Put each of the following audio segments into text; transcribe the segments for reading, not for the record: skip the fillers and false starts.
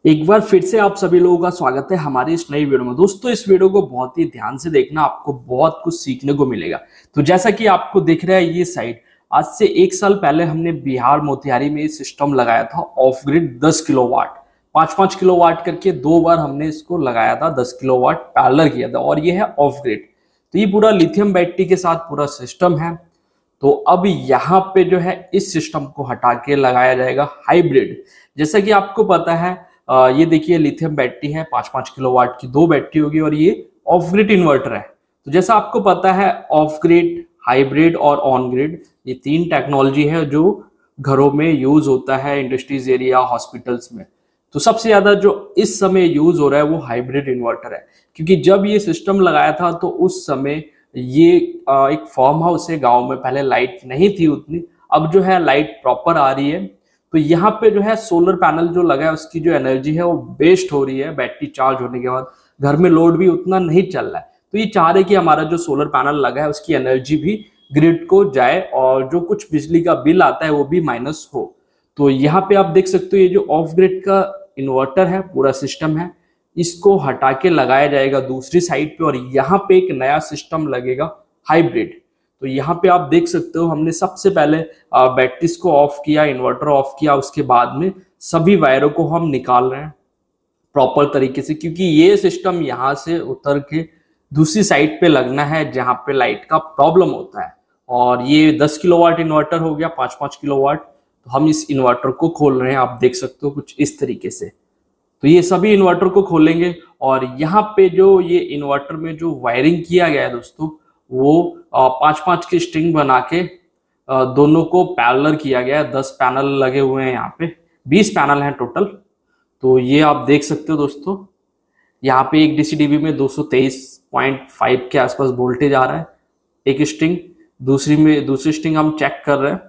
एक बार फिर से आप सभी लोगों का स्वागत है हमारी इस नई वीडियो में। दोस्तों, इस वीडियो को बहुत ही ध्यान से देखना, आपको बहुत कुछ सीखने को मिलेगा। तो जैसा कि आपको दिख रहा है ये साइड, आज से 1 साल पहले हमने बिहार मोतिहारी में सिस्टम लगाया था ऑफ ग्रिड 10 किलोवाट, 5-5 किलोवाट करके 2 बार हमने इसको लगाया था। 10 किलोवाट पैरेलल किया था और ये है ऑफ ग्रिड। तो ये पूरा लिथियम बैटरी के साथ पूरा सिस्टम है। तो अब यहाँ पे जो है इस सिस्टम को हटा के लगाया जाएगा हाइब्रिड। जैसा कि आपको पता है, ये देखिए लिथियम बैटरी है, 5-5 किलोवाट की 2 बैटरी होगी और ये ऑफ ग्रिड इन्वर्टर है। तो जैसा आपको पता है, ऑफ ग्रिड, हाइब्रिड और ऑन ग्रिड, ये 3 टेक्नोलॉजी है जो घरों में यूज होता है, इंडस्ट्रीज एरिया, हॉस्पिटल्स में। तो सबसे ज्यादा जो इस समय यूज हो रहा है वो हाइब्रिड इन्वर्टर है, क्योंकि जब ये सिस्टम लगाया था तो उस समय ये एक फार्म हाउस है गाँव में, पहले लाइट नहीं थी उतनी, अब जो है लाइट प्रॉपर आ रही है। तो यहाँ पे जो है सोलर पैनल जो लगा है उसकी जो एनर्जी है वो वेस्ट हो रही है बैटरी चार्ज होने के बाद, घर में लोड भी उतना नहीं चल रहा है। तो ये चाह रहे कि हमारा जो सोलर पैनल लगा है उसकी एनर्जी भी ग्रिड को जाए और जो कुछ बिजली का बिल आता है वो भी माइनस हो। तो यहाँ पे आप देख सकते हो ये जो ऑफ ग्रिड का इन्वर्टर है, पूरा सिस्टम है, इसको हटा के लगाया जाएगा दूसरी साइड पे और यहाँ पे एक नया सिस्टम लगेगा हाइब्रिड। तो यहाँ पे आप देख सकते हो हमने सबसे पहले बैटरीज को ऑफ किया, इन्वर्टर ऑफ किया, उसके बाद में सभी वायरों को हम निकाल रहे हैं प्रॉपर तरीके से, क्योंकि ये सिस्टम यहाँ से उतर के दूसरी साइड पे लगना है जहाँ पे लाइट का प्रॉब्लम होता है। और ये 10 किलोवाट इन्वर्टर हो गया, 5-5 किलोवाट। तो हम इस इन्वर्टर को खोल रहे हैं, आप देख सकते हो कुछ इस तरीके से। तो ये सभी इन्वर्टर को खोलेंगे और यहाँ पे जो ये इन्वर्टर में जो वायरिंग किया गया है दोस्तों, वो 5-5 की स्ट्रिंग बना के दोनों को पैरेलल किया गया है। 10 पैनल लगे हुए हैं, यहाँ पे 20 पैनल हैं टोटल। तो ये आप देख सकते हो दोस्तों, यहाँ पे एक डीसी-डीबी में 223.5 के आसपास वोल्टेज आ रहा है एक स्ट्रिंग, दूसरी स्ट्रिंग हम चेक कर रहे हैं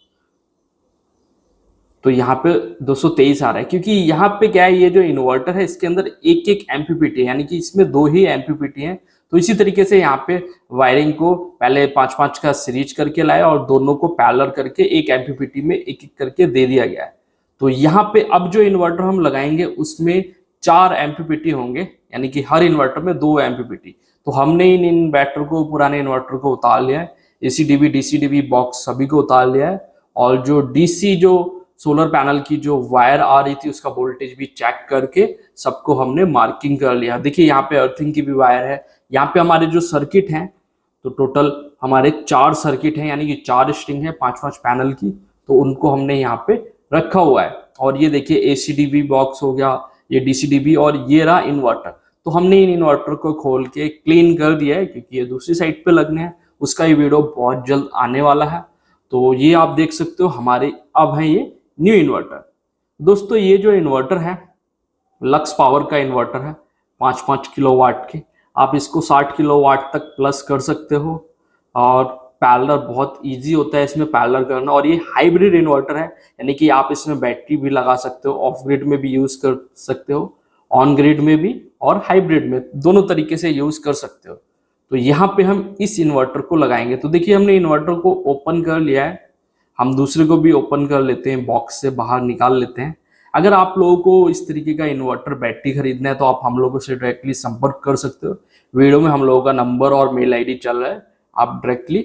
तो यहाँ पे 223 आ रहा है, क्योंकि यहाँ पे क्या है, ये जो इन्वर्टर है इसके अंदर एक एमपीपीटी है, यानी कि इसमें 2 ही एमपीपीटी हैं। तो इसी तरीके से यहाँ पे वायरिंग को पहले 5-5 का सीरीज करके लाया और दोनों को पैरेलल करके एक एमपीपीटी में एक करके दे दिया गया है। तो यहाँ पे अब जो इन्वर्टर हम लगाएंगे उसमें 4 एमपीपीटी होंगे, यानी कि हर इन्वर्टर में 2 एमपीपीटी। तो हमने इन इन्वर्टर को, पुराने इन्वर्टर को उतार लिया है, एसी-डीबी, डीसी-डीबी बॉक्स सभी को उतार लिया है। और जो डीसी जो सोलर पैनल की जो वायर आ रही थी उसका वोल्टेज भी चेक करके सबको हमने मार्किंग कर लिया। देखिए यहाँ पे अर्थिंग की भी वायर है। यहाँ पे हमारे जो सर्किट हैं, तो टोटल हमारे 4 सर्किट हैं, यानी कि 4 स्ट्रिंग है 5-5 पैनल की, तो उनको हमने यहाँ पे रखा हुआ है। और ये देखिए एसी-डीबी बॉक्स हो गया, ये डीसी-डीबी और ये रहा इन्वर्टर। तो हमने इन इन्वर्टर को खोल के क्लीन कर दिया है, क्योंकि ये दूसरी साइड पे लगने हैं। उसका ये वीडियो बहुत जल्द आने वाला है। तो ये आप देख सकते हो हमारे अब है ये न्यू इन्वर्टर। दोस्तों, ये जो इन्वर्टर है लक्स पावर का इन्वर्टर है, 5-5 किलोवाट के। आप इसको 60 किलोवाट तक प्लस कर सकते हो और पैरेलल बहुत इजी होता है इसमें पैरेलल करना। और ये हाइब्रिड इन्वर्टर है, यानी कि आप इसमें बैटरी भी लगा सकते हो, ऑफ ग्रिड में भी यूज कर सकते हो, ऑन ग्रिड में भी और हाइब्रिड में, दोनों तरीके से यूज कर सकते हो। तो यहाँ पे हम इस इन्वर्टर को लगाएंगे। तो देखिए हमने इन्वर्टर को ओपन कर लिया है, हम दूसरे को भी ओपन कर लेते हैं, बॉक्स से बाहर निकाल लेते हैं। अगर आप लोगों को इस तरीके का इन्वर्टर बैटरी खरीदना है तो आप हम लोगों से डायरेक्टली संपर्क कर सकते हो। वीडियो में हम लोगों का नंबर और मेल आईडी चल रहा है, आप डायरेक्टली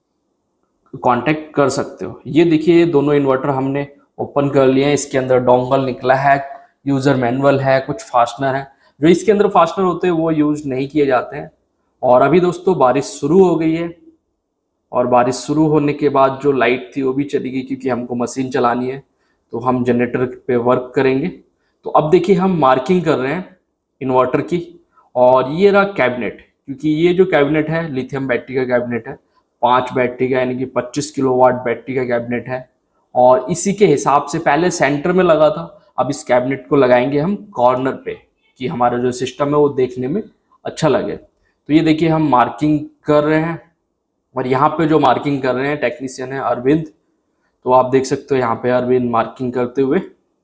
कांटेक्ट कर सकते हो। ये देखिए दोनों इन्वर्टर हमने ओपन कर लिए हैं। इसके अंदर डोंगल निकला है, यूजर मैनुअल है, कुछ फास्टनर है। जो इसके अंदर फास्टनर होते हैं वो यूज नहीं किए जाते हैं। और अभी दोस्तों बारिश शुरू हो गई है और बारिश शुरू होने के बाद जो लाइट थी वो भी चली गई, क्योंकि हमको मशीन चलानी है तो हम जनरेटर पे वर्क करेंगे। तो अब देखिए हम मार्किंग कर रहे हैं इन्वर्टर की। और ये रहा कैबिनेट, क्योंकि ये जो कैबिनेट है लिथियम बैटरी का कैबिनेट है, 5 बैटरी का, यानी कि 25 किलोवाट बैटरी का कैबिनेट है। और इसी के हिसाब से पहले सेंटर में लगा था, अब इस कैबिनेट को लगाएंगे हम कॉर्नर पे, कि हमारा जो सिस्टम है वो देखने में अच्छा लगे। तो ये देखिए हम मार्किंग कर रहे हैं और यहाँ पे जो मार्किंग कर रहे हैं टेक्नीशियन है अरविंद। तो आप देख सकते हो यहाँ पे अरविंद मार्किंग करते हुए।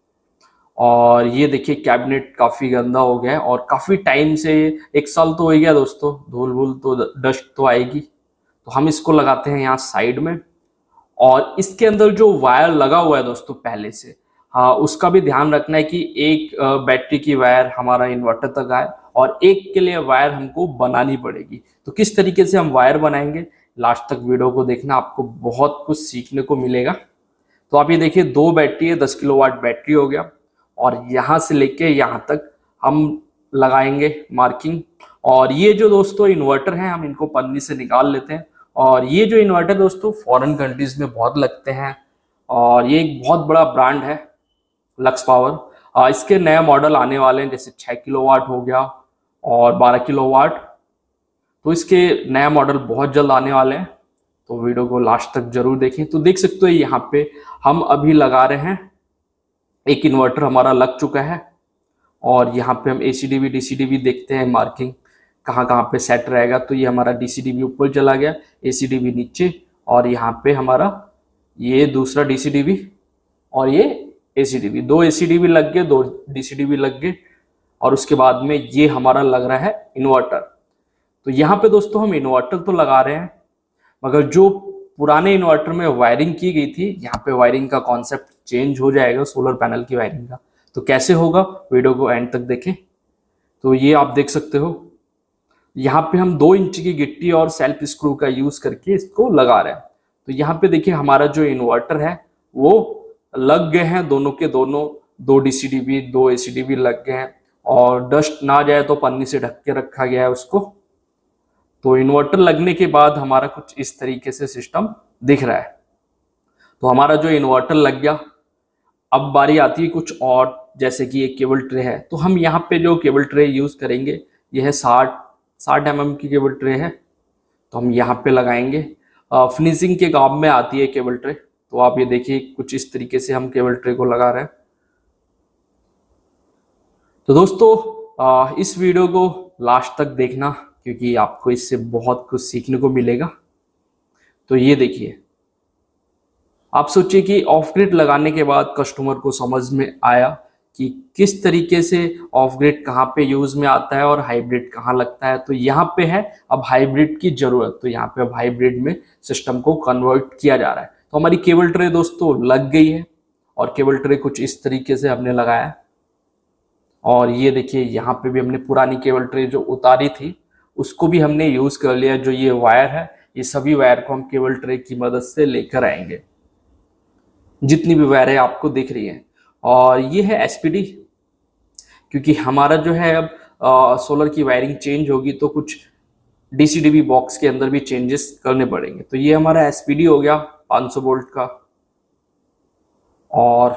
और ये देखिए कैबिनेट काफी गंदा हो गया है और काफी टाइम से, 1 साल तो हो गया दोस्तों, धूल वूल तो, डस्ट तो आएगी। तो हम इसको लगाते हैं यहाँ साइड में। और इसके अंदर जो वायर लगा हुआ है दोस्तों, पहले से हाँ, उसका भी ध्यान रखना है कि एक बैटरी की वायर हमारा इन्वर्टर तक आए और एक के लिए वायर हमको बनानी पड़ेगी। तो किस तरीके से हम वायर बनाएंगे, लास्ट तक वीडियो को देखना, आपको बहुत कुछ सीखने को मिलेगा। तो आप ये देखिए, 2 बैटरी है, 10 किलोवाट बैटरी हो गया और यहाँ से लेके यहाँ तक हम लगाएंगे मार्किंग। और ये जो दोस्तों इन्वर्टर हैं, हम इनको पन्नी से निकाल लेते हैं। और ये जो इन्वर्टर दोस्तों फॉरेन कंट्रीज में बहुत लगते हैं और ये एक बहुत बड़ा ब्रांड है लक्स पावर। इसके नए मॉडल आने वाले हैं, जैसे 6 किलोवाट हो गया और 12 किलोवाट। तो इसके नया मॉडल बहुत जल्द आने वाले हैं, तो वीडियो को लास्ट तक जरूर देखें। तो देख सकते हो यहाँ पे हम अभी लगा रहे हैं, एक इन्वर्टर हमारा लग चुका है और यहाँ पे हम ACDV DCDV देखते हैं मार्किंग कहाँ कहाँ पे सेट रहेगा। तो ये हमारा DCDV ऊपर चला गया, ACDV नीचे, और यहाँ पे हमारा ये दूसरा DCDV और ये ACDV, 2 ACDV लग गए, 2 DCDV लग गए और उसके बाद में ये हमारा लग रहा है इन्वर्टर। तो यहाँ पे दोस्तों हम इन्वर्टर तो लगा रहे हैं, मगर जो पुराने इन्वर्टर में वायरिंग की गई थी, यहाँ पे वायरिंग का कॉन्सेप्ट चेंज हो जाएगा सोलर पैनल की वायरिंग का। तो कैसे होगा, वीडियो को एंड तक देखें। तो ये आप देख सकते हो, यहाँ पे हम 2 इंच की गिट्टी और सेल्फ स्क्रू का यूज करके इसको लगा रहे हैं। तो यहाँ पे देखिए हमारा जो इन्वर्टर है वो लग गए हैं, दोनों के दोनों, 2 DCDV 2 ACDV लग गए हैं और डस्ट ना जाए तो पन्नी से ढक के रखा गया है उसको। तो इन्वर्टर लगने के बाद हमारा कुछ इस तरीके से सिस्टम दिख रहा है। तो हमारा जो इन्वर्टर लग गया, अब बारी आती है कुछ और, जैसे कि एक केबल ट्रे है। तो हम यहाँ पे जो केबल ट्रे यूज करेंगे, यह है 60 mm की केबल ट्रे है। तो हम यहाँ पे लगाएंगे, फिनिशिंग के काम में आती है केबल ट्रे। तो आप ये देखिए कुछ इस तरीके से हम केबल ट्रे को लगा रहे हैं। तो दोस्तों इस वीडियो को लास्ट तक देखना, क्योंकि आपको इससे बहुत कुछ सीखने को मिलेगा। तो ये देखिए, आप सोचिए कि ऑफ ग्रिड लगाने के बाद कस्टमर को समझ में आया कि किस तरीके से ऑफ ग्रिड कहाँ पे यूज में आता है और हाइब्रिड कहाँ लगता है। तो यहाँ पे है अब हाइब्रिड की जरूरत, तो यहाँ पे अब हाइब्रिड में सिस्टम को कन्वर्ट किया जा रहा है। तो हमारी केबल ट्रे दोस्तों लग गई है और केबल ट्रे कुछ इस तरीके से हमने लगाया है। और ये देखिए यहाँ पे भी हमने पुरानी केबल ट्रे जो उतारी थी उसको भी हमने यूज कर लिया। जो ये वायर है, ये सभी वायर को हम केबल ट्रे की मदद से लेकर आएंगे, जितनी भी वायर है आपको दिख रही है। और ये है SPD, क्योंकि हमारा जो है अब सोलर की वायरिंग चेंज होगी तो कुछ DCDV बॉक्स के अंदर भी चेंजेस करने पड़ेंगे। तो ये हमारा SPD हो गया 500 वोल्ट का, और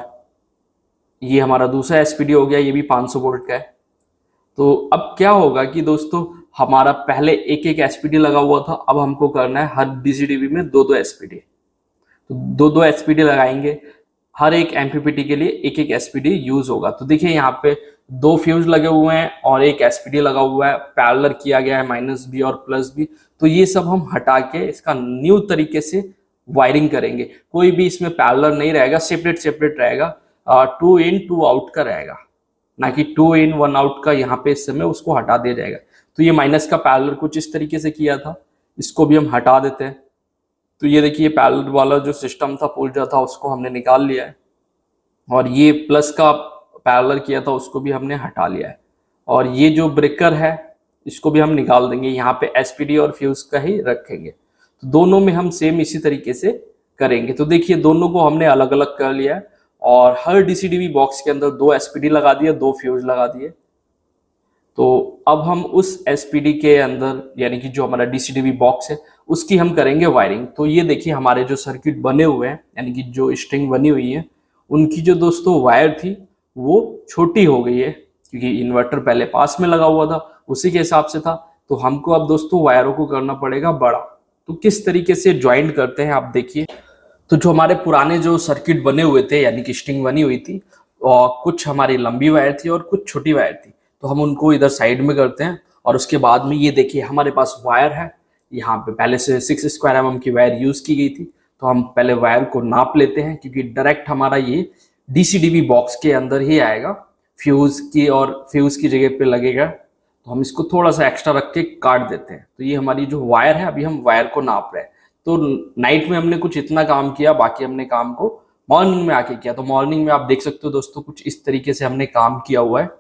ये हमारा दूसरा SPD हो गया, ये भी 500 वोल्ट का है। तो अब क्या होगा कि दोस्तों हमारा पहले एक एक SPD लगा हुआ था, अब हमको करना है हर DCDV में 2-2 SPD। तो 2-2 SPD लगाएंगे, हर एक MPPT के लिए एक एक SPD यूज होगा। तो देखिए यहाँ पे 2 फ्यूज लगे हुए हैं और एक SPD लगा हुआ है, पैरेलल किया गया है -B और +B। तो ये सब हम हटा के इसका न्यू तरीके से वायरिंग करेंगे। कोई भी इसमें पैरेलल नहीं रहेगा, सेपरेट सेपरेट रहेगा, 2 in 2 out का रहेगा, ना कि 2 in 1 out का। यहाँ पे इस समय उसको हटा दिया जाएगा। तो ये माइनस का पैरेलल कुछ इस तरीके से किया था, इसको भी हम हटा देते हैं। तो ये देखिए पैरेलल वाला जो सिस्टम था, पुर्जा था, उसको हमने निकाल लिया है। और ये प्लस का पैरेलल किया था उसको भी हमने हटा लिया है। और ये जो ब्रेकर है इसको भी हम निकाल देंगे, यहाँ पे SPD और फ्यूज का ही रखेंगे। तो दोनों में हम सेम इसी तरीके से करेंगे। तो देखिए दोनों को हमने अलग अलग कर लिया है और हर DCDV बॉक्स के अंदर 2 SPD लगा दिए, 2 फ्यूज लगा दिए। तो अब हम उस SPD के अंदर, यानी कि जो हमारा DCDV बॉक्स है, उसकी हम करेंगे वायरिंग। तो ये देखिए हमारे जो सर्किट बने हुए हैं, यानी कि जो स्ट्रिंग बनी हुई है, उनकी जो दोस्तों वायर थी वो छोटी हो गई है, क्योंकि इन्वर्टर पहले पास में लगा हुआ था, उसी के हिसाब से था। तो हमको अब दोस्तों वायरों को करना पड़ेगा बड़ा। तो किस तरीके से ज्वाइंट करते हैं आप देखिए। तो जो हमारे पुराने जो सर्किट बने हुए थे, यानी कि स्ट्रिंग बनी हुई थी, और कुछ हमारी लंबी वायर थी और कुछ छोटी वायर थी, तो हम उनको इधर साइड में करते हैं। और उसके बाद में ये देखिए हमारे पास वायर है, यहाँ पे पहले से 6 mm की वायर यूज की गई थी। तो हम पहले वायर को नाप लेते हैं, क्योंकि डायरेक्ट हमारा ये DCDV बॉक्स के अंदर ही आएगा, फ्यूज की और फ्यूज की जगह पे लगेगा। तो हम इसको थोड़ा सा एक्स्ट्रा रख के काट देते हैं। तो ये हमारी जो वायर है, अभी हम वायर को नाप रहे हैं। तो नाइट में हमने कुछ इतना काम किया, बाकी हमने काम को मॉर्निंग में आके किया। तो मॉर्निंग में आप देख सकते हो दोस्तों कुछ इस तरीके से हमने काम किया हुआ है।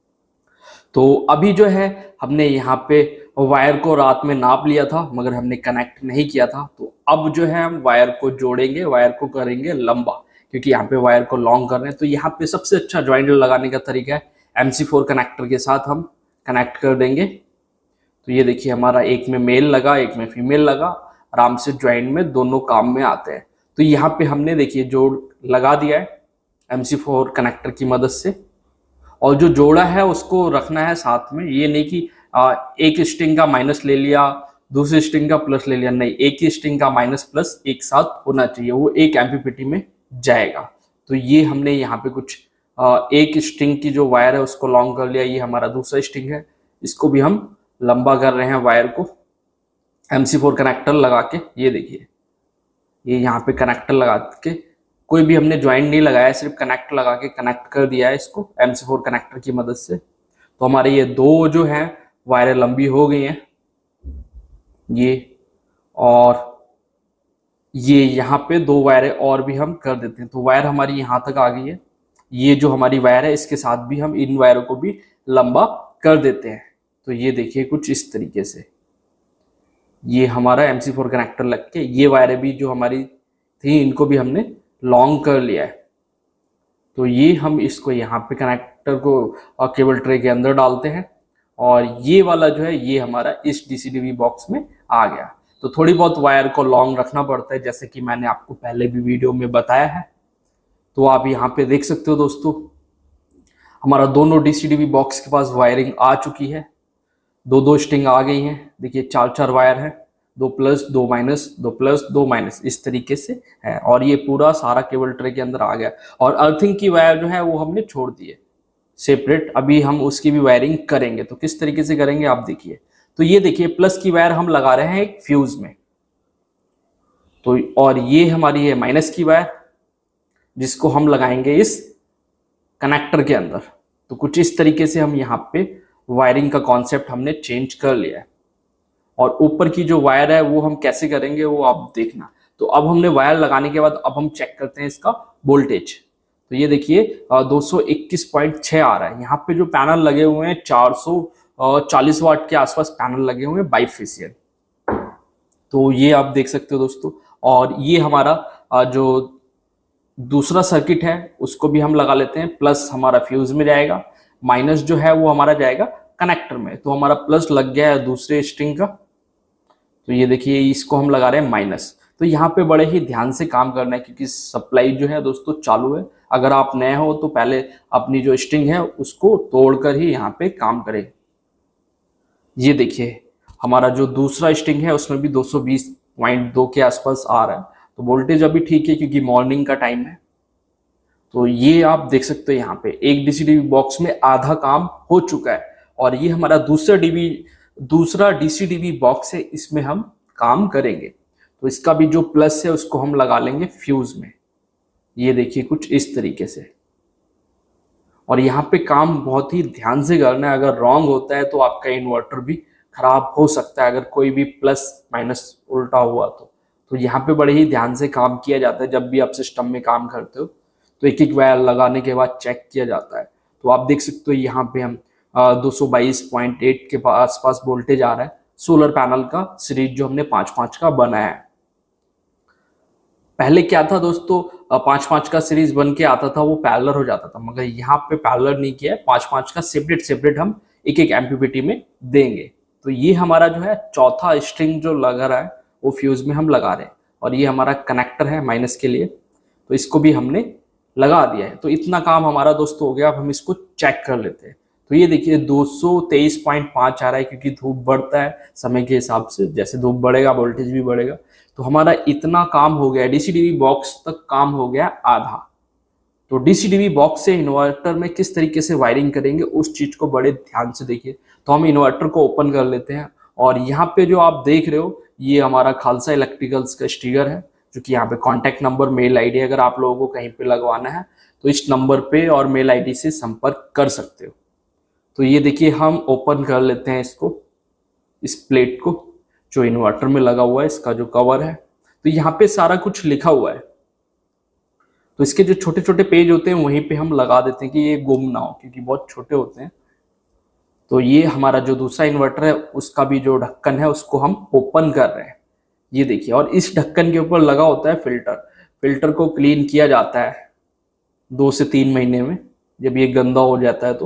तो अभी जो है हमने यहाँ पे वायर को रात में नाप लिया था मगर हमने कनेक्ट नहीं किया था। तो अब जो है हम वायर को जोड़ेंगे, वायर को करेंगे लंबा, क्योंकि यहाँ पे वायर को लॉन्ग कर रहे हैं। तो यहाँ पे सबसे अच्छा जॉइंट लगाने का तरीका है MC4 कनेक्टर के साथ हम कनेक्ट कर देंगे। तो ये देखिए हमारा एक में मेल लगा, एक में फीमेल लगा, आराम से ज्वाइंट में दोनों काम में आते हैं। तो यहाँ पे हमने देखिए जोड़ लगा दिया है MC4 कनेक्टर की मदद से, और जो जोड़ा है उसको रखना है साथ में। ये नहीं कि एक स्ट्रिंग का माइनस ले लिया, दूसरी स्ट्रिंग का प्लस ले लिया, नहीं, एक ही स्ट्रिंग का माइनस प्लस एक साथ होना चाहिए, वो एक एमपीपीटी में जाएगा। तो ये हमने यहाँ पे कुछ एक स्ट्रिंग की जो वायर है उसको लॉन्ग कर लिया। ये हमारा दूसरा स्ट्रिंग है, इसको भी हम लंबा कर रहे हैं वायर को MC4 कनेक्टर लगा के। ये देखिए ये यहाँ पे कनेक्टर लगा के, कोई भी हमने ज्वाइंट नहीं लगाया, सिर्फ कनेक्ट लगा के कनेक्ट कर दिया है इसको MC4 कनेक्टर की मदद से। तो हमारे ये दो जो हैं वायरें लंबी हो गई हैं, ये और ये यहाँ पे दो वायरें और भी हम कर देते हैं। तो वायर हमारी यहाँ तक आ गई है। ये जो हमारी वायर है इसके साथ भी हम इन वायरों को भी लंबा कर देते हैं। तो ये देखिए कुछ इस तरीके से ये हमारा MC4 कनेक्टर लग के, ये वायरें भी जो हमारी थी इनको भी हमने लॉन्ग कर लिया है। तो ये हम इसको यहाँ पे कनेक्टर को केबल ट्रे के अंदर डालते हैं, और ये वाला जो है ये हमारा इस DCDV बॉक्स में आ गया। तो थोड़ी बहुत वायर को लॉन्ग रखना पड़ता है, जैसे कि मैंने आपको पहले भी वीडियो में बताया है। तो आप यहाँ पे देख सकते हो दोस्तों हमारा दोनों DCDV बॉक्स के पास वायरिंग आ चुकी है। दो स्ट्रिंग आ गई हैं, देखिए 4 वायर है, 2 प्लस 2 माइनस, 2 प्लस 2 माइनस, इस तरीके से है। और ये पूरा सारा केबल ट्रे के अंदर आ गया। और अर्थिंग की वायर जो है वो हमने छोड़ दी है सेपरेट, अभी हम उसकी भी वायरिंग करेंगे। तो किस तरीके से करेंगे आप देखिए। तो ये देखिए प्लस की वायर हम लगा रहे हैं एक फ्यूज में, तो और ये हमारी है माइनस की वायर जिसको हम लगाएंगे इस कनेक्टर के अंदर। तो कुछ इस तरीके से हम यहाँ पे वायरिंग का कॉन्सेप्ट हमने चेंज कर लिया है। और ऊपर की जो वायर है वो हम कैसे करेंगे वो आप देखना। तो अब हमने वायर लगाने के बाद अब हम चेक करते हैं इसका वोल्टेज। तो ये देखिए 221.6 आ रहा है। यहाँ पे जो पैनल लगे हुए हैं 440 वाट के आसपास पैनल लगे हुए हैं बाइफेशियल। तो ये आप देख सकते हो दोस्तों। और ये हमारा जो दूसरा सर्किट है उसको भी हम लगा लेते हैं। प्लस हमारा फ्यूज में जाएगा, माइनस जो है वो हमारा जाएगा कनेक्टर में। तो हमारा प्लस लग गया है दूसरे स्ट्रिंग का। तो ये देखिए इसको हम लगा रहे हैं माइनस। तो यहाँ पे बड़े ही ध्यान से काम करना है क्योंकि सप्लाई जो है दोस्तों चालू है। अगर आप नए हो तो पहले अपनी जो स्ट्रिंग है उसको तोड़कर ही यहाँ पे काम करें। ये देखिए हमारा जो दूसरा स्ट्रिंग है उसमें भी 220.2 के आसपास आ रहा है। तो वोल्टेज अभी ठीक है क्योंकि मॉर्निंग का टाइम है। तो ये आप देख सकते हो यहाँ पे एक DCDV बॉक्स में आधा काम हो चुका है। और ये हमारा दूसरा DCDV बॉक्स है, इसमें हम काम करेंगे। तो इसका भी जो प्लस है उसको हम लगा लेंगे फ्यूज में। ये देखिए कुछ इस तरीके से। और यहाँ पे काम बहुत ही ध्यान से करना है। अगर रॉन्ग होता है तो आपका इन्वर्टर भी खराब हो सकता है, अगर कोई भी प्लस माइनस उल्टा हुआ तो यहाँ पे बड़े ही ध्यान से काम किया जाता है। जब भी आप सिस्टम में काम करते हो तो एक वायर लगाने के बाद चेक किया जाता है। तो आप देख सकते हो यहाँ पे हम 222.8 के आसपास वोल्टेज आ रहा है। सोलर पैनल का सीरीज जो हमने 5-5 का बनाया है। पहले क्या था दोस्तों, 5-5 का सीरीज बन के आता था, वो पैरेलल हो जाता था, मगर यहाँ पे पैरेलल नहीं किया है। 5-5 का सेपरेट हम एक एमपीपीटी में देंगे। तो ये हमारा जो है चौथा स्ट्रिंग जो लगा रहा है वो फ्यूज में हम लगा रहे हैं। और ये हमारा कनेक्टर है माइनस के लिए, तो इसको भी हमने लगा दिया है। तो इतना काम हमारा दोस्तों हो गया। अब हम इसको चेक कर लेते हैं। तो ये देखिए 223.5 आ रहा है क्योंकि धूप बढ़ता है समय के हिसाब से, जैसे धूप बढ़ेगा वोल्टेज भी बढ़ेगा। तो हमारा इतना काम हो गया, DCDV बॉक्स तक काम हो गया आधा। तो DCDV बॉक्स से इन्वर्टर में किस तरीके से वायरिंग करेंगे उस चीज को बड़े ध्यान से देखिए। तो हम इन्वर्टर को ओपन कर लेते हैं। और यहाँ पे जो आप देख रहे हो ये हमारा खालसा इलेक्ट्रिकल्स का स्टिकर है, जो कि यहाँ पे कॉन्टैक्ट नंबर, मेल आईडी, अगर आप लोगों को कहीं पे लगवाना है तो इस नंबर पे और मेल आईडी से संपर्क कर सकते हो। तो ये देखिए हम ओपन कर लेते हैं इसको, इस प्लेट को जो इन्वर्टर में लगा हुआ है, इसका जो कवर है। तो यहाँ पे सारा कुछ लिखा हुआ है। तो इसके जो छोटे छोटे पेज होते हैं वहीं पे हम लगा देते हैं कि ये गुम ना हो, क्योंकि बहुत छोटे होते हैं। तो ये हमारा जो दूसरा इन्वर्टर है उसका भी जो ढक्कन है उसको हम ओपन कर रहे हैं, ये देखिए। और इस ढक्कन के ऊपर लगा होता है फिल्टर। फिल्टर को क्लीन किया जाता है 2 से 3 महीने में, जब ये गंदा हो जाता है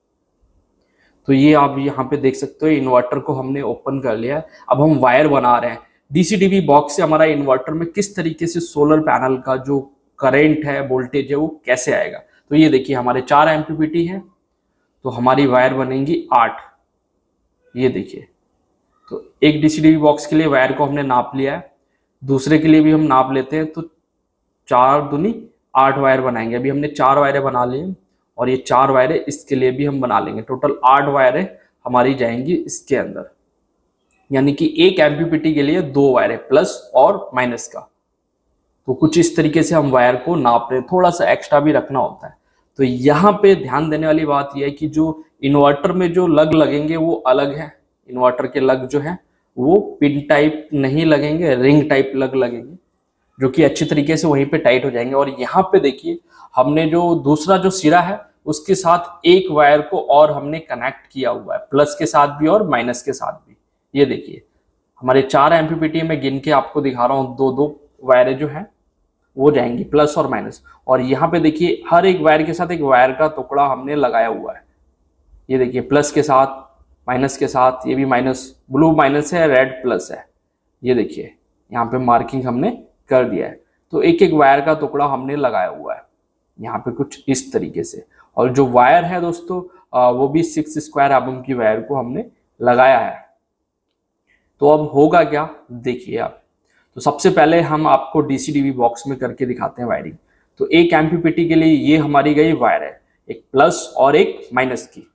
तो ये आप यहाँ पे देख सकते हो इन्वर्टर को हमने ओपन कर लिया है। अब हम वायर बना रहे हैं। डीसी-डीवी बॉक्स से हमारा इन्वर्टर में किस तरीके से सोलर पैनल का जो करंट है, वोल्टेज है, वो कैसे आएगा। तो ये देखिए हमारे 4 एमपीपीटी है, तो हमारी वायर बनेंगी 8। ये देखिए, तो एक डीसी-डीवी बॉक्स के लिए वायर को हमने नाप लिया है, दूसरे के लिए भी हम नाप लेते हैं। तो 4 दूनी 8 वायर बनाएंगे। अभी हमने 4 वायरें बना ली हैं, और ये 4 वायरें इसके लिए भी हम बना लेंगे। टोटल 8 वायरें हमारी जाएंगी इसके अंदर, यानी कि एक एमपीपीटी के लिए 2 वायरें, प्लस और माइनस का। तो कुछ इस तरीके से हम वायर को नाप रहे हैं, थोड़ा सा एक्स्ट्रा भी रखना होता है। तो यहाँ पे ध्यान देने वाली बात यह है कि जो इन्वर्टर में जो लग लगेंगे वो अलग है। इन्वर्टर के लग जो है वो पिन टाइप नहीं लगेंगे, रिंग टाइप लग लगेंगे, जो कि अच्छी तरीके से वहीं पे टाइट हो जाएंगे। और यहाँ पे देखिए हमने जो दूसरा जो सिरा है उसके साथ एक वायर को और हमने कनेक्ट किया हुआ है, प्लस के साथ भी और माइनस के साथ भी। ये देखिए हमारे 4 एमपीपीटी में गिन के आपको दिखा रहा हूँ, 2-2 वायरें जो है वो जाएंगी, प्लस और माइनस। और यहाँ पे देखिए हर एक वायर के साथ एक वायर का टुकड़ा हमने लगाया हुआ है। ये देखिए प्लस के साथ, माइनस के साथ, ये भी माइनस, ब्लू माइनस है, रेड प्लस है। ये देखिए यहाँ पे मार्किंग हमने कर दिया है। तो एक एक वायर का टुकड़ा हमने लगाया हुआ है यहाँ पे कुछ इस तरीके से। और जो वायर है दोस्तों वो भी 6 स्क्वायर एमएम की वायर को हमने लगाया है। तो अब होगा क्या देखिए आप। तो सबसे पहले हम आपको डीसी-डीवी बॉक्स में करके दिखाते हैं वायरिंग। तो एक एमपीपीटी के लिए ये हमारी गई वायर है, एक प्लस और एक माइनस की।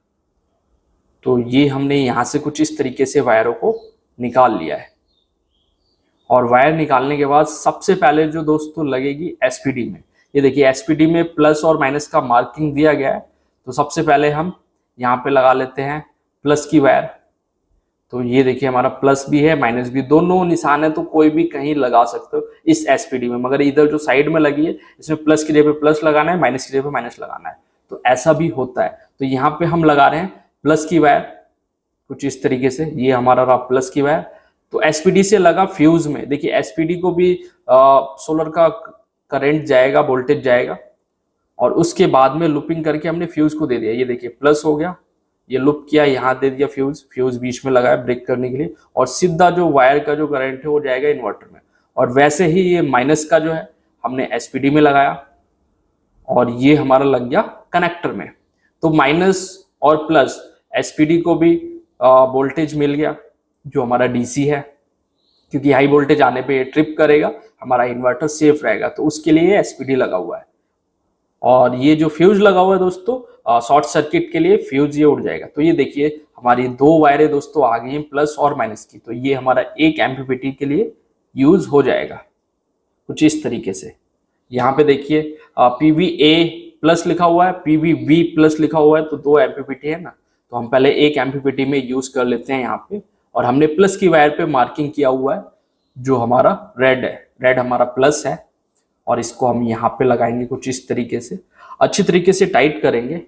तो ये हमने यहाँ से कुछ इस तरीके से वायरों को निकाल लिया है। और वायर निकालने के बाद सबसे पहले जो दोस्तों लगेगी एसपीडी में। ये देखिए एसपीडी में प्लस और माइनस का मार्किंग दिया गया है। तो सबसे पहले हम यहाँ पे लगा लेते हैं प्लस की वायर। तो ये देखिए हमारा प्लस भी है, माइनस भी, दोनों निशान है, तो कोई भी कहीं लगा सकते हो इस एसपीडी में। मगर इधर जो साइड में लगी है इसमें प्लस की जगह पे प्लस लगाना है, माइनस की जगह पे माइनस लगाना है। तो ऐसा भी होता है। तो यहाँ पे हम लगा रहे हैं प्लस की वायर कुछ इस तरीके से। ये हमारा रहा प्लस की वायर। तो एसपीडी से लगा फ्यूज में। देखिए एसपीडी को भी सोलर का करंट जाएगा, वोल्टेज जाएगा, और उसके बाद में लूपिंग करके हमने फ्यूज को दे दिया। ये देखिए प्लस हो गया, ये लूप किया, यहाँ दे दिया फ्यूज, फ्यूज बीच में लगाया ब्रेक करने के लिए, और सीधा जो वायर का जो करंट है वो जाएगा इन्वर्टर में। और वैसे ही ये माइनस का जो है हमने एसपीडी में लगाया, और ये हमारा लग गया कनेक्टर में। तो माइनस और प्लस एसपीडी को भी वोल्टेज मिल गया जो हमारा डीसी है, क्योंकि हाई वोल्टेज आने पे ये ट्रिप करेगा, हमारा इन्वर्टर सेफ रहेगा। तो उसके लिए एसपीडी लगा हुआ है। और ये जो फ्यूज लगा हुआ है दोस्तों शॉर्ट सर्किट के लिए फ्यूज ये उड़ जाएगा। तो ये देखिए हमारी 2 वायरें दोस्तों आ गई हैं प्लस और माइनस की। तो ये हमारा एक एमपीपीटी के लिए यूज हो जाएगा कुछ इस तरीके से। यहाँ पे देखिए PVA प्लस लिखा हुआ है, PVV प्लस लिखा हुआ है, तो 2 एमपीपीटी है ना। तो हम पहले एक एमपीपीटी में यूज कर लेते हैं यहाँ पे। और हमने प्लस की वायर पे मार्किंग किया हुआ है जो हमारा रेड है, रेड हमारा प्लस है। और इसको हम यहाँ पे लगाएंगे कुछ इस तरीके से, अच्छी तरीके से टाइट करेंगे।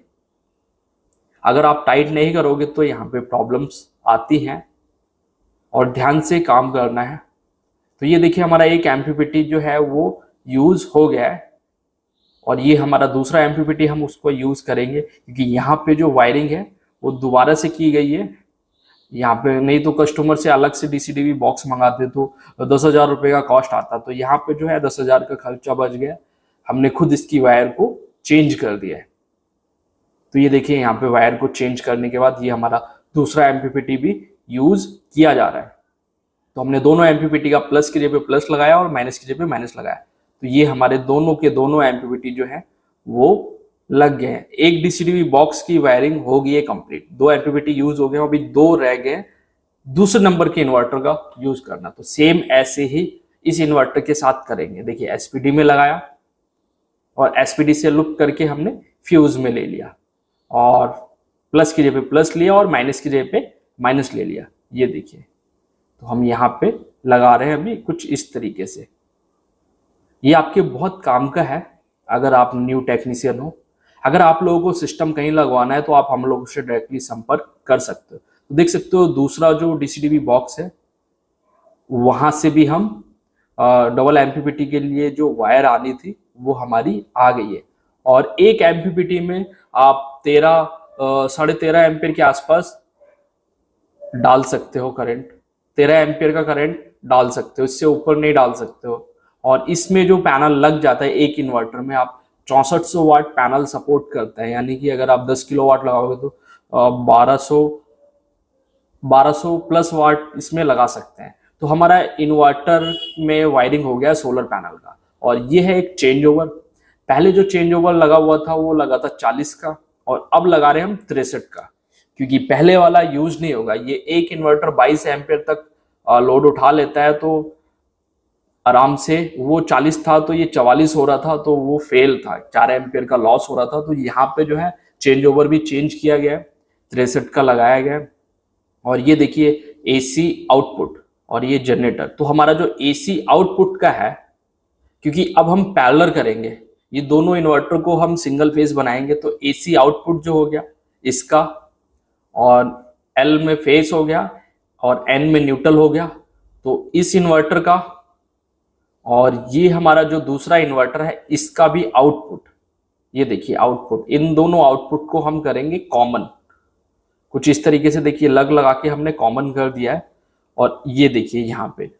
अगर आप टाइट नहीं करोगे तो यहाँ पे प्रॉब्लम्स आती हैं, और ध्यान से काम करना है। तो ये देखिए हमारा एक एमपीपीटी जो है वो यूज हो गया है, और ये हमारा दूसरा एमपीपीटी हम उसको यूज करेंगे, क्योंकि यहाँ पे जो वायरिंग है वो दोबारा से की गई है यहाँ पे। नहीं तो कस्टमर से अलग से डीसी-डीवी बॉक्स मंगाते तो 10,000 रुपये का कॉस्ट आता। तो यहाँ पे जो है 10,000 का खर्चा बच गया, हमने खुद इसकी वायर को चेंज कर दिया है। तो ये देखिए यहाँ पे वायर को चेंज करने के बाद ये हमारा दूसरा एमपीपीटी भी यूज किया जा रहा है। तो हमने दोनों एमपीपीटी का प्लस की जगह पे प्लस लगाया और माइनस की जगह पे माइनस लगाया। तो ये हमारे दोनों के दोनों एमपीपीटी जो है वो लग गए हैं। एक डीसी-डीवी बॉक्स की वायरिंग हो गई है कंप्लीट, 2 एमपीपीटी यूज हो गए, अभी 2 रह गए दूसरे नंबर के इन्वर्टर का यूज करना। तो सेम ऐसे ही इस इन्वर्टर के साथ करेंगे। देखिए एसपीडी में लगाया, और एसपीडी से लूप करके हमने फ्यूज में ले लिया, और प्लस की जगह पे प्लस लिया और माइनस की जगह पे माइनस ले लिया। ये देखिए तो हम यहाँ पे लगा रहे हैं अभी कुछ इस तरीके से। ये आपके बहुत काम का है। अगर आप न्यू टेक्नीशियन हो। अगर आप लोगों को सिस्टम कहीं लगवाना है तो आप हम लोगों से डायरेक्टली संपर्क कर सकते हो। तो देख सकते हो दूसरा जो डीसीडीवी बॉक्स है वहां से भी हम डबल एमपीपीटी के लिए जो वायर आनी थी वो हमारी आ गई है। और एक एमपीपीटी में आप 13 एम्पियर के आसपास डाल सकते हो करंट, 13 एम्पियर का करंट डाल सकते हो, इससे ऊपर नहीं डाल सकते हो। और इसमें जो पैनल लग जाता है एक इन्वर्टर में, आप 6400 वाट पैनल सपोर्ट करता है, यानी कि अगर आप 10 किलो वाट लगाओगे तो 1200 प्लस वाट इसमें लगा सकते हैं। तो हमारा इन्वर्टर में वायरिंग हो गया सोलर पैनल का। और ये है एक चेंज ओवर। पहले जो चेंज ओवर लगा हुआ था वो लगा था 40 का, और अब लगा रहे हैं हम 63 का, क्योंकि पहले वाला यूज नहीं होगा। ये एक इन्वर्टर 22 एम्पियर तक लोड उठा लेता है, तो आराम से वो 40 था तो ये 44 हो रहा था, तो वो फेल था, 4 एम्पियर का लॉस हो रहा था। तो यहाँ पे जो है चेंज ओवर भी चेंज किया गया है, 63 का लगाया गया है। और ये देखिए एसी आउटपुट और ये जनरेटर। तो हमारा जो एसी आउटपुट का है, क्योंकि अब हम पैरेलल करेंगे, ये दोनों इन्वर्टर को हम सिंगल फेज बनाएंगे, तो एसी आउटपुट जो हो गया इसका, और एल में फेज हो गया और एन में न्यूट्रल हो गया, तो इस इन्वर्टर का, और ये हमारा जो दूसरा इन्वर्टर है इसका भी आउटपुट, ये देखिए आउटपुट, इन दोनों आउटपुट को हम करेंगे कॉमन। कुछ इस तरीके से देखिए लगा के हमने कॉमन कर दिया है। और ये देखिए यहाँ पे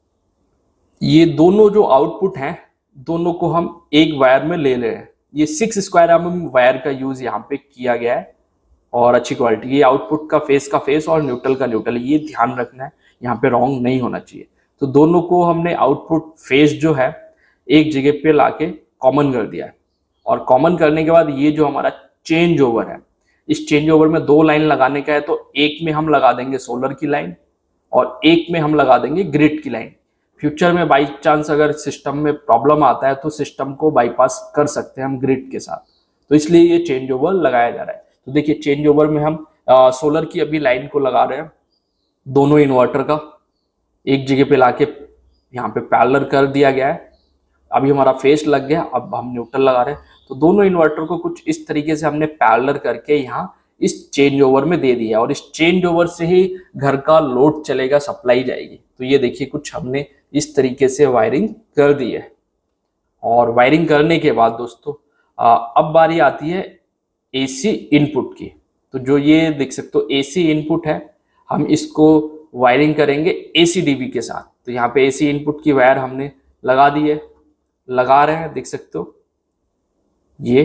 ये दोनों जो आउटपुट हैं दोनों को हम एक वायर में ले रहे हैं। ये 6 स्क्वायर mm वायर का यूज यहाँ पे किया गया है और अच्छी क्वालिटी। ये आउटपुट का फेस और न्यूट्रल का न्यूट्रल, ये ध्यान रखना है, यहाँ पे रॉन्ग नहीं होना चाहिए। तो दोनों को हमने आउटपुट फेस जो है एक जगह पे लाके कॉमन कर दिया है। और कॉमन करने के बाद ये जो हमारा चेंज ओवर है, इस चेंज ओवर में 2 लाइन लगाने का है, तो एक में हम लगा देंगे सोलर की लाइन और एक में हम लगा देंगे ग्रिड की लाइन। फ्यूचर में बाई चांस अगर सिस्टम में प्रॉब्लम आता है तो सिस्टम को बाईपास कर सकते हैं हम ग्रिड के साथ, तो इसलिए ये चेंज ओवर लगाया जा रहा है। तो देखिए चेंज ओवर में हम सोलर की अभी लाइन को लगा रहे हैं, दोनों इन्वर्टर का एक जगह पे लाके यहाँ पे पैरेलल कर दिया गया है। अभी हमारा फेस लग गया, अब हम न्यूट्रल लगा रहे हैं। तो दोनों इन्वर्टर को कुछ इस तरीके से हमने पैरेलल करके यहाँ इस चेंज ओवर में दे दिया, और इस चेंज ओवर से ही घर का लोड चलेगा, सप्लाई जाएगी। तो ये देखिए कुछ हमने इस तरीके से वायरिंग कर दी है। और वायरिंग करने के बाद दोस्तों अब बारी आती है एसी इनपुट की। तो जो ये देख सकते हो एसी इनपुट है, हम इसको वायरिंग करेंगे एसीडीवी के साथ। तो यहाँ पे एसी इनपुट की वायर हमने लगा दी है, लगा रहे हैं, देख सकते हो ये।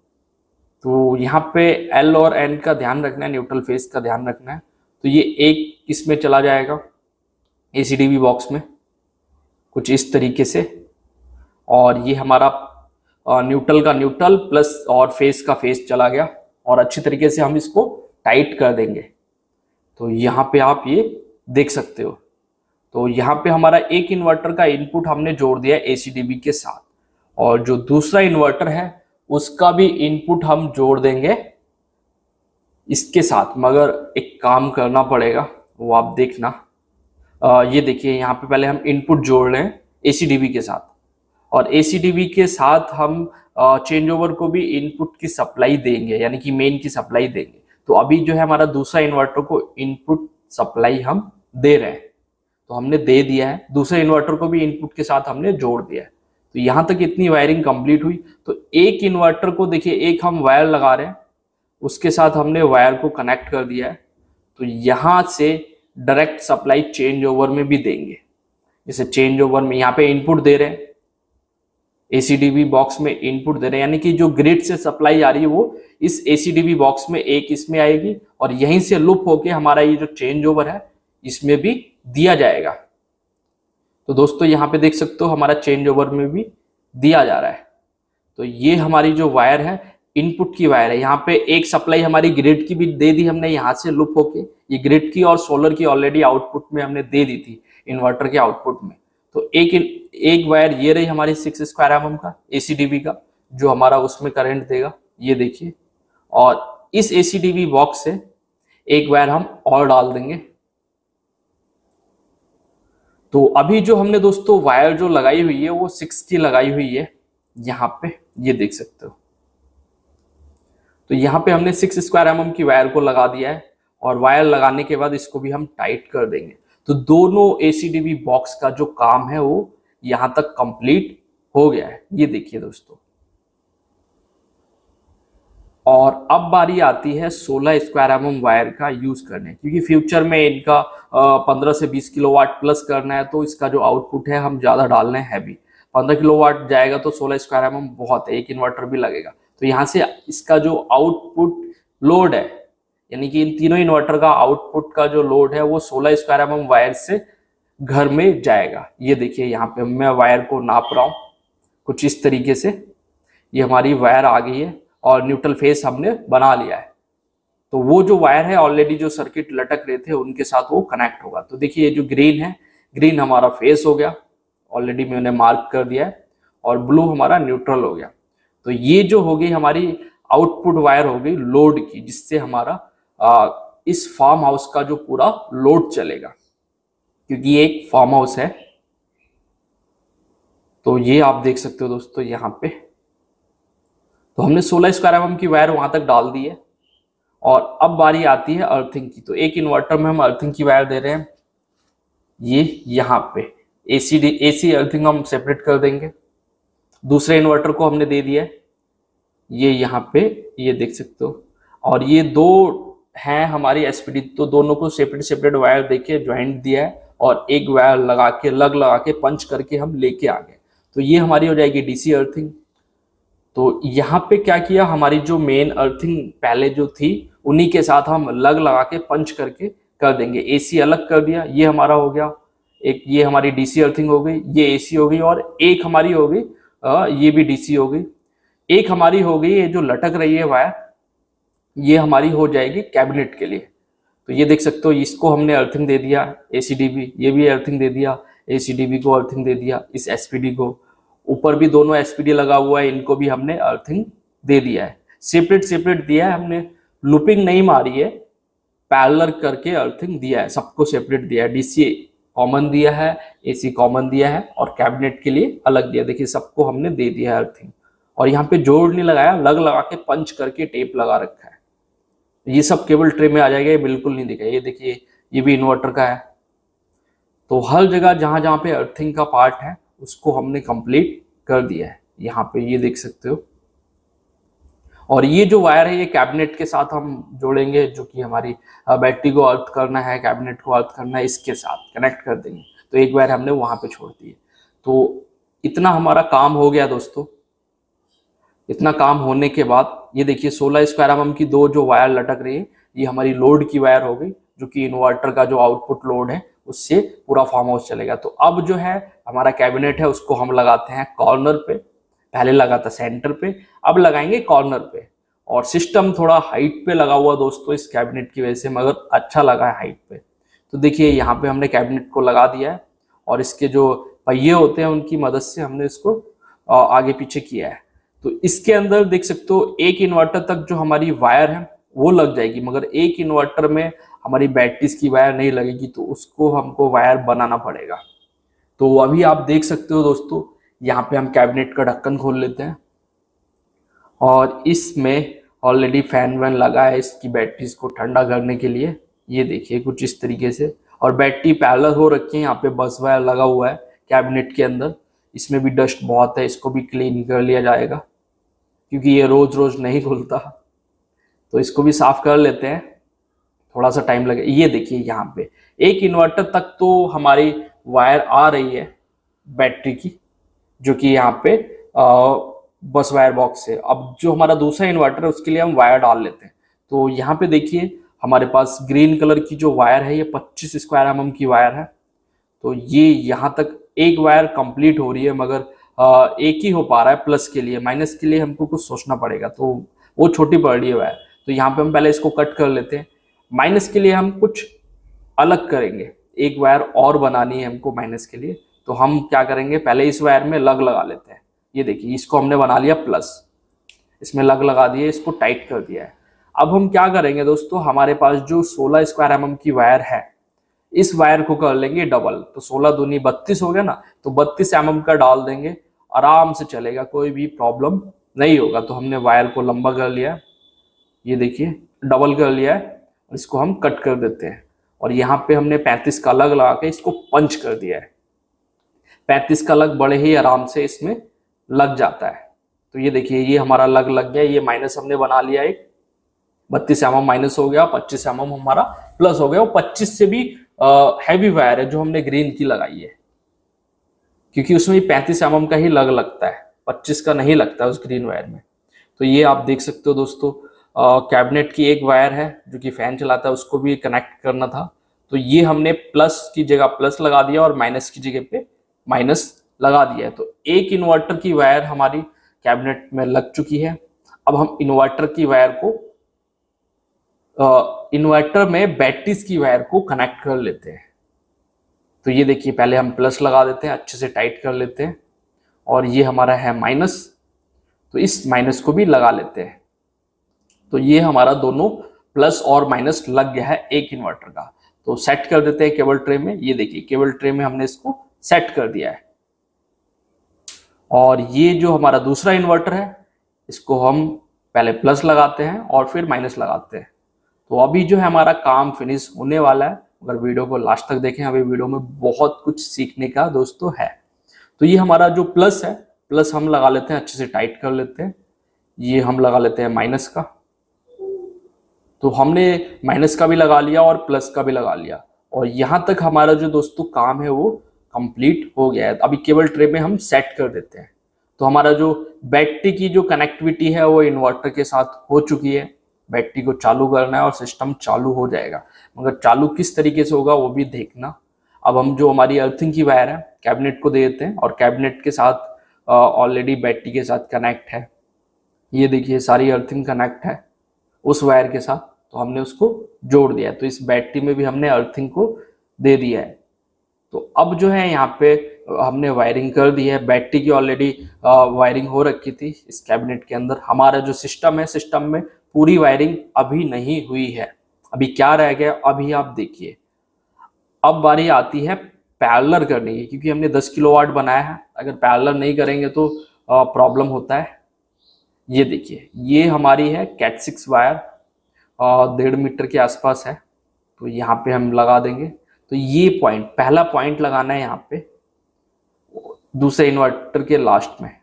तो यहाँ पे एल और एन का ध्यान रखना है, न्यूट्रल फेस का ध्यान रखना है। तो ये एक इसमें चला जाएगा एसीडीवी बॉक्स में कुछ इस तरीके से, और ये हमारा न्यूट्रल का न्यूट्रल प्लस और फेस का फेस चला गया, और अच्छी तरीके से हम इसको टाइट कर देंगे। तो यहाँ पे आप ये देख सकते हो। तो यहाँ पे हमारा एक इन्वर्टर का इनपुट हमने जोड़ दिया एसीडीवी के साथ, और जो दूसरा इन्वर्टर है उसका भी इनपुट हम जोड़ देंगे इसके साथ। मगर एक काम करना पड़ेगा, वो आप देखना। ये देखिए यहाँ पे पहले हम इनपुट जोड़ रहे हैं एसीडीवी के साथ, और एसीडीवी के साथ हम चेंज ओवर को भी इनपुट की सप्लाई देंगे, यानी कि मेन की सप्लाई देंगे। तो अभी जो है हमारा दूसरा इन्वर्टर को इनपुट सप्लाई हम दे रहे हैं, तो हमने दे दिया है। दूसरे इन्वर्टर को भी इनपुट के साथ हमने जोड़ दिया है। तो यहाँ तक इतनी वायरिंग कंप्लीट हुई। तो एक इन्वर्टर को देखिए एक हम वायर लगा रहे हैं, उसके साथ हमने वायर को कनेक्ट कर दिया है। तो यहाँ से डायरेक्ट सप्लाई चेंज ओवर में भी देंगे। जैसे चेंज ओवर में यहाँ पे इनपुट दे रहे हैं, एसीडीवी बॉक्स में इनपुट दे रहे हैं, यानी कि जो ग्रिड से सप्लाई आ रही है वो इस एसीडीवी बॉक्स में एक इसमें आएगी, और यहीं से लूप होके हमारा ये जो चेंज ओवर है इसमें भी दिया जाएगा। तो दोस्तों यहाँ पे देख सकते हो हमारा चेंज ओवर में भी दिया जा रहा है। तो ये हमारी जो वायर है इनपुट की वायर है। यहाँ पे एक सप्लाई हमारी ग्रिड की भी दे दी हमने, यहाँ से लूप होके ये ग्रिड की और सोलर की ऑलरेडी आउटपुट में हमने दे दी थी इन्वर्टर के आउटपुट में। तो एक वायर ये रही हमारी 6 स्क्वायर mm का एसीडीवी का, जो हमारा उसमें करंट देगा, ये देखिए। और इस एसीडीवी बॉक्स से एक वायर हम और डाल देंगे। तो अभी जो हमने दोस्तों वायर जो लगाई हुई है वो 6 की लगाई हुई है यहाँ पे, ये देख सकते हो। तो यहाँ पे हमने 6 स्क्वायर mm की वायर को लगा दिया है और वायर लगाने के बाद इसको भी हम टाइट कर देंगे। तो दोनों ACDV बॉक्स का जो काम है वो यहाँ तक कंप्लीट हो गया है, ये देखिए दोस्तों। और अब बारी आती है 16 स्क्वायर mm वायर का यूज करने, क्योंकि फ्यूचर में इनका 15 से 20 किलोवाट प्लस करना है, तो इसका जो आउटपुट है हम ज्यादा डालना है हैवी। 15 किलोवाट जाएगा तो 16 स्क्वायर mm बहुत है, एक इन्वर्टर भी लगेगा। तो यहाँ से इसका जो आउटपुट लोड है, यानी कि इन तीनों इन्वर्टर का आउटपुट का जो लोड है वो 16 स्क्वायर mm वायर से घर में जाएगा। ये देखिए यहाँ पे मैं वायर को नाप रहा हूँ कुछ इस तरीके से। ये हमारी वायर आ गई है और न्यूट्रल फेस हमने बना लिया है। तो वो जो वायर है ऑलरेडी जो सर्किट लटक रहे थे उनके साथ वो कनेक्ट होगा। तो देखिए ये जो ग्रीन है, ग्रीन हमारा फेस हो गया, ऑलरेडी मैंने मार्क कर दिया है, और ब्लू हमारा न्यूट्रल हो गया। तो ये जो हो गई हमारी आउटपुट वायर हो गई लोड की, जिससे हमारा इस फार्म हाउस का जो पूरा लोड चलेगा, क्योंकि ये एक फार्म हाउस है। तो ये आप देख सकते हो दोस्तों यहाँ पे। तो हमने 16 स्क्वायर mm की वायर वहां तक डाल दी है और अब बारी आती है अर्थिंग की। तो एक इन्वर्टर में हम अर्थिंग की वायर दे रहे हैं, ये यहाँ पे AC अर्थिंग हम सेपरेट कर देंगे। दूसरे इन्वर्टर को हमने दे दिया है, ये यहाँ पे ये देख सकते हो। और ये दो हैं हमारी SPD, तो दोनों को सेपरेट सेपरेट वायर देके ज्वाइंट दिया है और एक वायर लगा के पंच करके हम लेके आ गए। तो ये हमारी हो जाएगी DC अर्थिंग। तो यहाँ पे क्या किया, हमारी जो मेन अर्थिंग पहले जो थी उन्हीं के साथ हम लगा के पंच करके कर देंगे। AC अलग कर दिया, ये हमारा हो गया एक, ये हमारी DC अर्थिंग हो गई, ये AC हो गई, और एक हमारी हो गई ये भी DC हो गई। एक हमारी हो गई ये जो लटक रही है वायर, ये हमारी हो जाएगी कैबिनेट के लिए। तो ये देख सकते हो, इसको हमने अर्थिंग दे दिया ACDB, ये भी अर्थिंग दे दिया ACDB को, अर्थिंग दे दिया इस SPD को। ऊपर भी दोनों SPD लगा हुआ है, इनको भी हमने अर्थिंग दे दिया है। सेपरेट सेपरेट दिया है हमने, लूपिंग नहीं मारी है, पैरेलल करके अर्थिंग दिया है, सबको सेपरेट दिया है। DC कॉमन दिया है, AC कॉमन दिया है, और कैबिनेट के लिए अलग दिया। देखिए सबको हमने दे दिया है अर्थिंग। और यहाँ पे जोड़ नहीं लगाया, लगा के पंच करके टेप लगा रखा है। ये सब केबल ट्रे में आ जाएगा, ये बिल्कुल नहीं दिखा। ये देखिए ये भी इन्वर्टर का है। तो हर जगह जहां जहां पे अर्थिंग का पार्ट है उसको हमने कंप्लीट कर दिया है, यहाँ पे ये देख सकते हो। और ये जो वायर है ये कैबिनेट के साथ हम जोड़ेंगे, जो कि हमारी बैटरी को अर्थ करना है, कैबिनेट को अर्थ करना है, इसके साथ कनेक्ट कर देंगे। तो एक वायर हमने वहां पे छोड़ दी है। तो इतना हमारा काम हो गया दोस्तों। इतना काम होने के बाद ये देखिए 16 स्क्वायर mm की दो जो वायर लटक रही है, ये हमारी लोड की वायर हो गई, जो कि इन्वर्टर का जो आउटपुट लोड है उससे पूरा फार्म हाउस चलेगा। तो अब जो है हमारा कैबिनेट है उसको हम लगाते हैं कॉर्नर पे। पहले लगा था सेंटर पे, अब लगाएंगे कॉर्नर पे। और सिस्टम थोड़ा हाइट पे लगा हुआ दोस्तों इस कैबिनेट की वजह से, मगर अच्छा लगा है हाइट पे। तो देखिए यहाँ पे हमने कैबिनेट को लगा दिया है और इसके जो पहिए होते हैं उनकी मदद से हमने इसको आगे पीछे किया है। तो इसके अंदर देख सकते हो एक इन्वर्टर तक जो हमारी वायर है वो लग जाएगी, मगर एक इन्वर्टर में हमारी बैटरीज की वायर नहीं लगेगी, तो उसको हमको वायर बनाना पड़ेगा। तो अभी आप देख सकते हो दोस्तों, यहाँ पे हम कैबिनेट का ढक्कन खोल लेते हैं और इसमें ऑलरेडी फैन वैन लगा है इसकी बैटरीज को ठंडा करने के लिए। ये देखिए कुछ इस तरीके से, और बैटरी पैरेलल हो रखी है। यहाँ पे बस वायर लगा हुआ है कैबिनेट के अंदर, इसमें भी डस्ट बहुत है, इसको भी क्लीन कर लिया जाएगा क्योंकि ये रोज रोज नहीं खुलता। तो इसको भी साफ कर लेते हैं, थोड़ा सा टाइम लगे। ये देखिए यहाँ पे एक इन्वर्टर तक तो हमारी वायर आ रही है बैटरी की, जो कि यहाँ पे बस वायर बॉक्स है। अब जो हमारा दूसरा इन्वर्टर है उसके लिए हम वायर डाल लेते हैं। तो यहाँ पे देखिए हमारे पास ग्रीन कलर की जो वायर है ये 25 स्क्वायर mm की वायर है। तो ये यहाँ तक एक वायर कंप्लीट हो रही है, मगर एक ही हो पा रहा है प्लस के लिए, माइनस के लिए हमको कुछ सोचना पड़ेगा, तो वो छोटी पड़ रही है वायर। तो यहाँ पे हम पहले इसको कट कर लेते हैं। माइनस के लिए हम कुछ अलग करेंगे, एक वायर और बनानी है हमको माइनस के लिए। तो हम क्या करेंगे, पहले इस वायर में लगा लेते हैं। ये देखिए इसको हमने बना लिया प्लस, इसमें लगा दिया, इसको टाइट कर दिया है। अब हम क्या करेंगे दोस्तों, हमारे पास जो 16 स्क्वायर mm की वायर है इस वायर को कर लेंगे डबल। तो 16 दूनी 32 हो गया ना, तो 32 mm का डाल देंगे, आराम से चलेगा, कोई भी प्रॉब्लम नहीं होगा, तो हमने वायर को लंबा कर लिया, ये देखिए डबल कर लिया है, और इसको हम कट कर देते हैं। और यहाँ पे हमने 35 का अलग लगा के इसको पंच कर दिया है। 35 का अलग बड़े ही आराम से इसमें लग जाता है। तो ये देखिए ये हमारा लग गया, ये माइनस हमने बना लिया, एक 32 mm माइनस हो गया, 25 mm हमारा प्लस हो गया। और 25 से भी हैवी वायर है जो हमने ग्रीन की लगाई है, क्योंकि उसमें 35 mm का ही लगता है, 25 का नहीं लगता है उस ग्रीन वायर में। तो ये आप देख सकते हो दोस्तों, कैबिनेट की एक वायर है जो कि फैन चलाता है, उसको भी कनेक्ट करना था। तो ये हमने प्लस की जगह प्लस लगा दिया और माइनस की जगह पे माइनस लगा दिया है। तो एक इन्वर्टर की वायर हमारी कैबिनेट में लग चुकी है। अब हम इन्वर्टर की वायर को इन्वर्टर में बैटरीज की वायर को कनेक्ट कर लेते हैं। तो ये देखिए पहले हम प्लस लगा देते हैं, अच्छे से टाइट कर लेते हैं, और ये हमारा है माइनस, तो इस माइनस को भी लगा लेते हैं। तो ये हमारा दोनों प्लस और माइनस लग गया है एक इन्वर्टर का। तो सेट कर देते हैं केबल ट्रे में। ये देखिए केबल ट्रे में हमने इसको सेट कर दिया है। और ये जो हमारा दूसरा इन्वर्टर है, इसको हम पहले प्लस लगाते हैं और फिर माइनस लगाते हैं। तो अभी जो है हमारा काम फिनिश होने वाला है। अगर वीडियो को लास्ट तक देखें, अभी वीडियो में बहुत कुछ सीखने का दोस्तों है। तो ये हमारा जो प्लस है, प्लस हम लगा लेते हैं, अच्छे से टाइट कर लेते हैं। ये हम लगा लेते हैं माइनस का। तो हमने माइनस का भी लगा लिया और प्लस का भी लगा लिया, और यहाँ तक हमारा जो दोस्तों काम है वो कंप्लीट हो गया है। अभी केबल ट्रे में हम सेट कर देते हैं। तो हमारा जो बैटरी की जो कनेक्टिविटी है वो इन्वर्टर के साथ हो चुकी है। बैटरी को चालू करना है और सिस्टम चालू हो जाएगा, मगर चालू किस तरीके से होगा वो भी देखना। अब हम जो हमारी अर्थिंग की वायर है कैबिनेट को दे देते हैं, और कैबिनेट के साथ ऑलरेडी बैटरी के साथ कनेक्ट है। ये देखिए सारी अर्थिंग कनेक्ट है उस वायर के साथ, तो हमने उसको जोड़ दिया है। तो इस बैटरी में भी हमने अर्थिंग को दे दिया है। तो अब जो है यहाँ पे हमने वायरिंग कर दी है। बैटरी की ऑलरेडी वायरिंग हो रखी थी इस कैबिनेट के अंदर। हमारा जो सिस्टम है, सिस्टम में पूरी वायरिंग अभी नहीं हुई है। अभी क्या रह गया, अभी आप देखिए। अब बारी आती है पैरेलल करने की, क्योंकि हमने 10 किलोवाट बनाया है। अगर पैरेलल नहीं करेंगे तो प्रॉब्लम होता है। ये देखिए ये हमारी है कैट 6 वायर, 1.5 मीटर के आसपास है। तो यहाँ पे हम लगा देंगे। तो ये पॉइंट, पहला पॉइंट लगाना है यहाँ पे दूसरे इन्वर्टर के लास्ट में,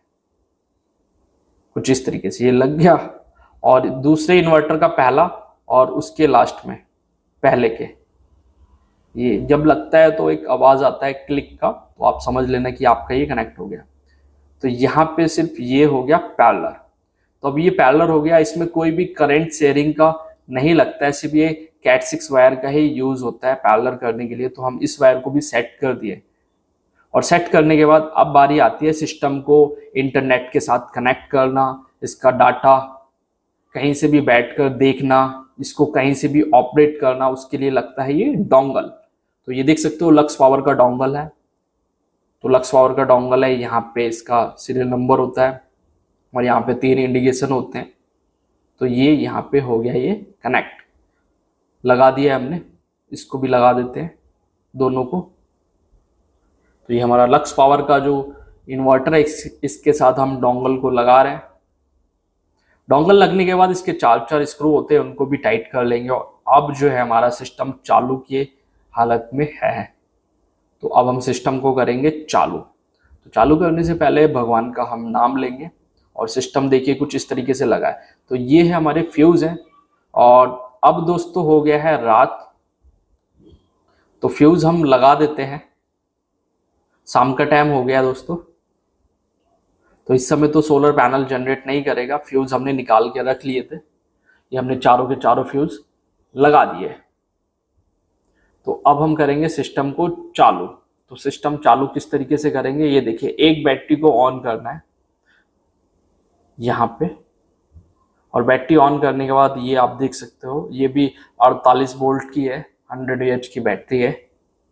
कुछ इस तरीके से ये लग गया। और दूसरे इन्वर्टर का पहला और उसके लास्ट में पहले के, ये जब लगता है तो एक आवाज आता है क्लिक का, तो आप समझ लेना कि आपका ये कनेक्ट हो गया। तो यहाँ पे सिर्फ ये हो गया पैरेलल। तो अब ये पैरेलल हो गया, इसमें कोई भी करंट शेयरिंग का नहीं लगता है, सिर्फ ये कैट 6 वायर का ही यूज होता है पैरेलल करने के लिए। तो हम इस वायर को भी सेट कर दिए, और सेट करने के बाद अब बारी आती है सिस्टम को इंटरनेट के साथ कनेक्ट करना, इसका डाटा कहीं से भी बैठकर देखना, इसको कहीं से भी ऑपरेट करना। उसके लिए लगता है ये डोंगल। तो ये देख सकते हो लक्स पावर का डोंगल है। तो लक्स पावर का डोंगल है, यहाँ पे इसका सीरियल नंबर होता है और यहाँ पे 3 इंडिकेशन होते हैं। तो ये यहाँ पे हो गया ये कनेक्ट, लगा दिया हमने। इसको भी लगा देते हैं दोनों को। तो ये हमारा लक्स पावर का जो इन्वर्टर है, इसके साथ हम डोंगल को लगा रहे हैं। डोंगल लगने के बाद इसके 4 स्क्रू होते हैं, उनको भी टाइट कर लेंगे। और अब जो है हमारा सिस्टम चालू की हालत में है। तो अब हम सिस्टम को करेंगे चालू। तो चालू करने से पहले भगवान का हम नाम लेंगे। और सिस्टम देखिए कुछ इस तरीके से लगा है। तो ये है हमारे फ्यूज हैं। और अब दोस्तों हो गया है रात, तो फ्यूज हम लगा देते हैं। शाम का टाइम हो गया दोस्तों, तो इस समय तो सोलर पैनल जनरेट नहीं करेगा। फ्यूज हमने निकाल के रख लिए थे, ये हमने चारों के चारों फ्यूज लगा दिए। तो अब हम करेंगे सिस्टम को चालू। तो सिस्टम चालू किस तरीके से करेंगे, ये देखिए एक बैटरी को ऑन करना है यहाँ पे, और बैटरी ऑन करने के बाद ये आप देख सकते हो ये भी 48 वोल्ट की है, 100 एच की बैटरी है।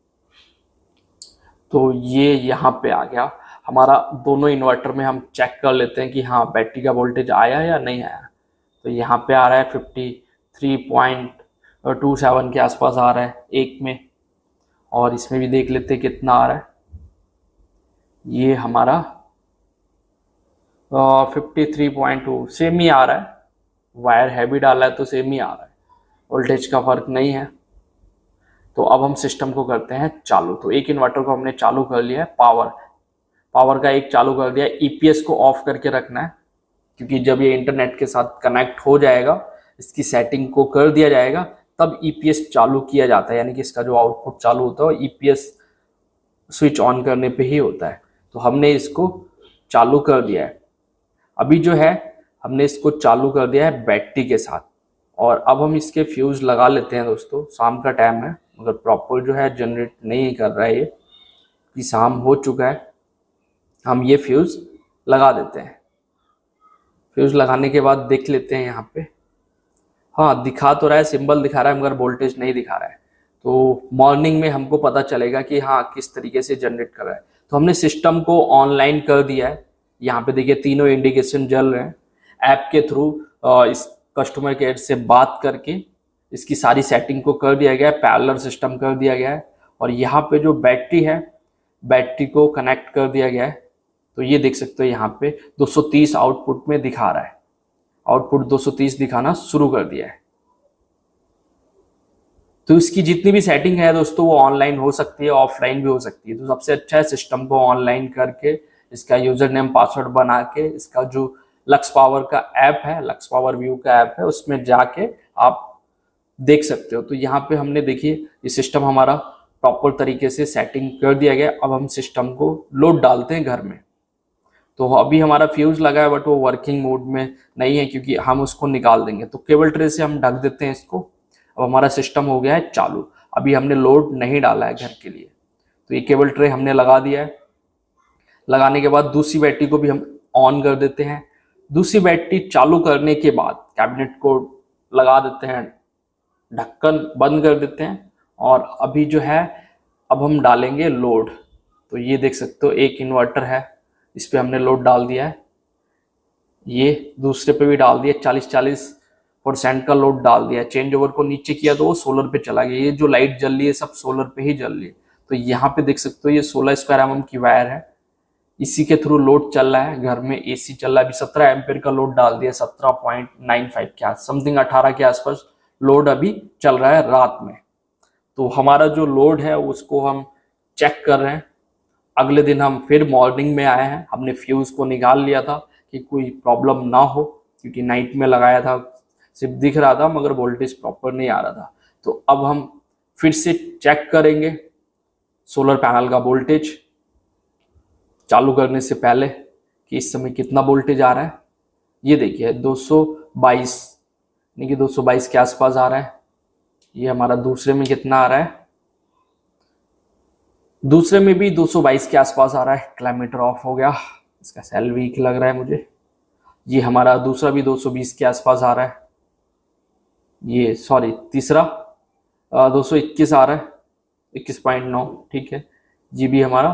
तो ये यहाँ पे आ गया हमारा। दोनों इन्वर्टर में हम चेक कर लेते हैं कि हाँ बैटरी का वोल्टेज आया या नहीं आया। तो यहाँ पे आ रहा है 53.27 के आसपास आ रहा है एक में, और इसमें भी देख लेते हैं कितना आ रहा है। ये हमारा 53.2 सेम ही आ रहा है, वायर हैवी डाला है तो सेम ही आ रहा है, वोल्टेज का फर्क नहीं है। तो अब हम सिस्टम को करते हैं चालू। तो एक इन्वर्टर को हमने चालू कर लिया है, पावर का एक चालू कर दिया। ईपीएस को ऑफ करके रखना है, क्योंकि जब ये इंटरनेट के साथ कनेक्ट हो जाएगा, इसकी सेटिंग को कर दिया जाएगा, तब ईपीएस चालू किया जाता है, यानी कि इसका जो आउटपुट चालू होता है ईपीएस स्विच ऑन करने पे ही होता है। तो हमने इसको चालू कर दिया है। अभी जो है हमने इसको चालू कर दिया है बैटरी के साथ, और अब हम इसके फ्यूज लगा लेते हैं दोस्तों। शाम का टाइम है मगर प्रॉपर जो है जनरेट नहीं कर रहा है ये, कि शाम हो चुका है। हम ये फ्यूज लगा देते हैं। फ्यूज लगाने के बाद देख लेते हैं यहाँ पे, हाँ दिखा तो रहा है, सिंबल दिखा रहा है मगर वोल्टेज नहीं दिखा रहा है। तो मॉर्निंग में हमको पता चलेगा कि हाँ किस तरीके से जनरेट कर रहा है। तो हमने सिस्टम को ऑनलाइन कर दिया है। यहाँ पे देखिए तीनों इंडिकेशन जल रहे हैं। ऐप के थ्रू इस कस्टमर केयर से बात करके इसकी सारी सेटिंग को कर दिया गया है, पैरेलल सिस्टम कर दिया गया है। और यहाँ पे जो बैटरी है, बैटरी को कनेक्ट कर दिया गया है। तो ये देख सकते हो यहाँ पे 230 आउटपुट में दिखा रहा है, आउटपुट 230 दिखाना शुरू कर दिया है। तो इसकी जितनी भी सेटिंग है दोस्तों वो ऑनलाइन हो सकती है, ऑफलाइन भी हो सकती है। तो सबसे अच्छा है सिस्टम को ऑनलाइन करके इसका यूजर नेम पासवर्ड बना के इसका जो लक्स पावर का ऐप है, लक्स पावर व्यू का ऐप है, उसमें जाके आप देख सकते हो। तो यहाँ पे हमने देखिए ये सिस्टम हमारा प्रॉपर तरीके से सेटिंग कर दिया गया। अब हम सिस्टम को लोड डालते हैं घर में। तो अभी हमारा फ्यूज लगा है बट वो वर्किंग मोड में नहीं है, क्योंकि हम उसको निकाल देंगे। तो केबल ट्रे से हम ढक देते हैं इसको। अब हमारा सिस्टम हो गया है चालू। अभी हमने लोड नहीं डाला है घर के लिए। तो ये केबल ट्रे हमने लगा दिया है। लगाने के बाद दूसरी बैटरी को भी हम ऑन कर देते हैं। दूसरी बैटरी चालू करने के बाद कैबिनेट को लगा देते हैं, ढक्कन बंद कर देते हैं। और अभी जो है अब हम डालेंगे लोड। तो ये देख सकते हो एक इन्वर्टर है, इस पे हमने लोड डाल दिया है। ये दूसरे पे भी डाल दिया, 40-40% का लोड डाल दिया। चेंज ओवर को नीचे किया तो वो सोलर पे चला गया। ये जो लाइट जल रही है सब सोलर पे ही जल रही है। तो यहाँ पे देख सकते हो ये 16 स्क्वायर mm की वायर है, इसी के थ्रू लोड चल रहा है। घर में एसी चल रहा है। अभी 17 एम्पियर का लोड डाल दिया, 17.95 के आस समथिंग 18 के आसपास लोड अभी चल रहा है रात में। तो हमारा जो लोड है उसको हम चेक कर रहे हैं। अगले दिन हम फिर मॉर्निंग में आए हैं। हमने फ्यूज को निकाल लिया था कि कोई प्रॉब्लम ना हो, क्योंकि नाइट में लगाया था, सिर्फ दिख रहा था मगर वोल्टेज प्रॉपर नहीं आ रहा था। तो अब हम फिर से चेक करेंगे सोलर पैनल का वोल्टेज चालू करने से पहले कि इस समय कितना वोल्टेज आ रहा है। ये देखिए 222, यानी कि 222 के आसपास आ रहा है। ये हमारा दूसरे में कितना आ रहा है, दूसरे में भी 222 के आसपास आ रहा है। किलोमीटर ऑफ हो गया, इसका सेल वीक लग रहा है मुझे। ये हमारा दूसरा भी 220 के आसपास आ रहा है। ये सॉरी तीसरा 221 आ रहा है, 21.9 ठीक है। ये भी हमारा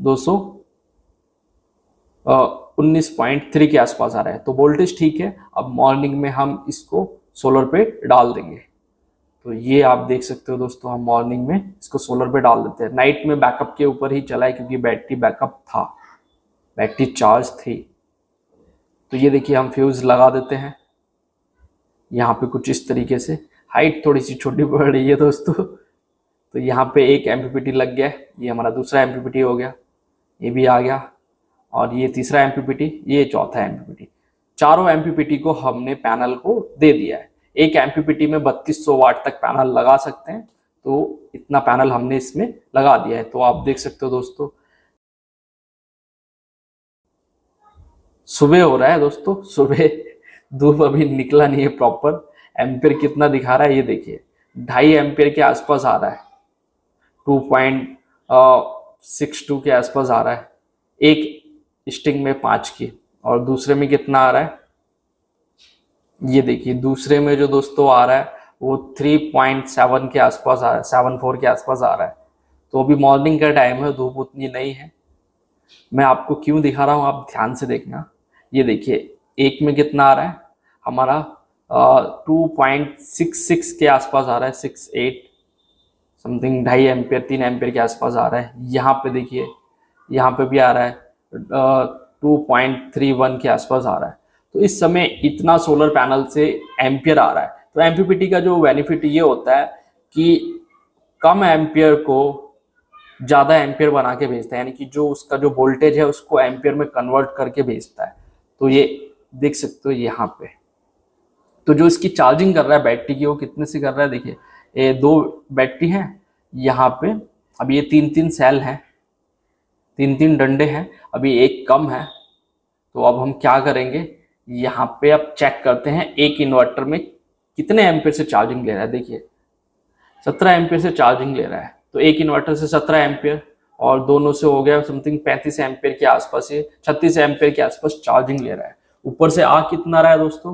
219.3 के आसपास आ रहा है। तो वोल्टेज ठीक है। अब मॉर्निंग में हम इसको सोलर पे डाल देंगे। तो ये आप देख सकते हो दोस्तों, हम मॉर्निंग में इसको सोलर पे डाल देते हैं। नाइट में बैकअप के ऊपर ही चला है, क्योंकि बैटरी बैकअप था, बैटरी चार्ज थी। तो ये देखिए हम फ्यूज लगा देते हैं यहाँ पे कुछ इस तरीके से। हाइट थोड़ी सी छोटी पड़ रही है दोस्तों। तो यहाँ पे एक एमपीपीटी लग गया है। ये हमारा दूसरा एमपीपीटी हो गया, ये भी आ गया। और ये तीसरा एमपीपीटी, ये चौथा एमपीपीटी। चारों एमपीपीटी को हमने पैनल को दे दिया है। एक एमपीपीटी में 3200 वाट तक पैनल लगा सकते हैं। तो इतना पैनल हमने इसमें लगा दिया है। तो आप देख सकते हो दोस्तों, सुबह हो रहा है दोस्तों, सुबह धूप अभी निकला नहीं है प्रॉपर। एम्पियर कितना दिखा रहा है ये देखिए, 2.5 एम्पियर के आसपास आ रहा है, 2.62 के आसपास आ रहा है एक स्टिंग में 5 की। और दूसरे में कितना आ रहा है ये देखिए, दूसरे में जो दोस्तों आ रहा है वो 3.7 के आसपास आ रहा है, 7.4 के आसपास आ रहा है। तो अभी मॉर्निंग का टाइम है, धूप उतनी नहीं है। मैं आपको क्यों दिखा रहा हूँ आप ध्यान से देखना। ये देखिए एक में कितना आ रहा है हमारा 2.66 के आसपास आ रहा है, 68 समथिंग, 2.5 एम्पियर 3 एम्पियर के आसपास आ रहा है। यहाँ पे देखिए, यहाँ पे भी आ रहा है 2.31 के आसपास आ रहा है। तो इस समय इतना सोलर पैनल से एम्पियर आ रहा है। तो एमपीपीटी का जो बेनिफिट ये होता है कि कम एम्पियर को ज़्यादा एम्पियर बना के भेजता है, यानी कि जो उसका जो वोल्टेज है उसको एम्पियर में कन्वर्ट करके भेजता है। तो ये देख सकते हो यहाँ पे। तो जो इसकी चार्जिंग कर रहा है बैटरी की, वो कितने से कर रहा है, देखिए ये 2 बैटरी हैं यहाँ पे। अब ये 3-3 सेल हैं, 3-3 डंडे हैं, अभी एक कम है। तो अब हम क्या करेंगे, यहाँ पे अब चेक करते हैं एक इन्वर्टर में कितने एम्पियर से चार्जिंग ले रहा है। देखिए 17 एम्पियर से चार्जिंग ले रहा है। तो एक इन्वर्टर से 17 एम्पियर और दोनों से हो गया समथिंग 35 एम्पियर के आसपास, ये 36 एम्पियर के आसपास चार्जिंग ले रहा है। ऊपर से आ कितना रहा है दोस्तों,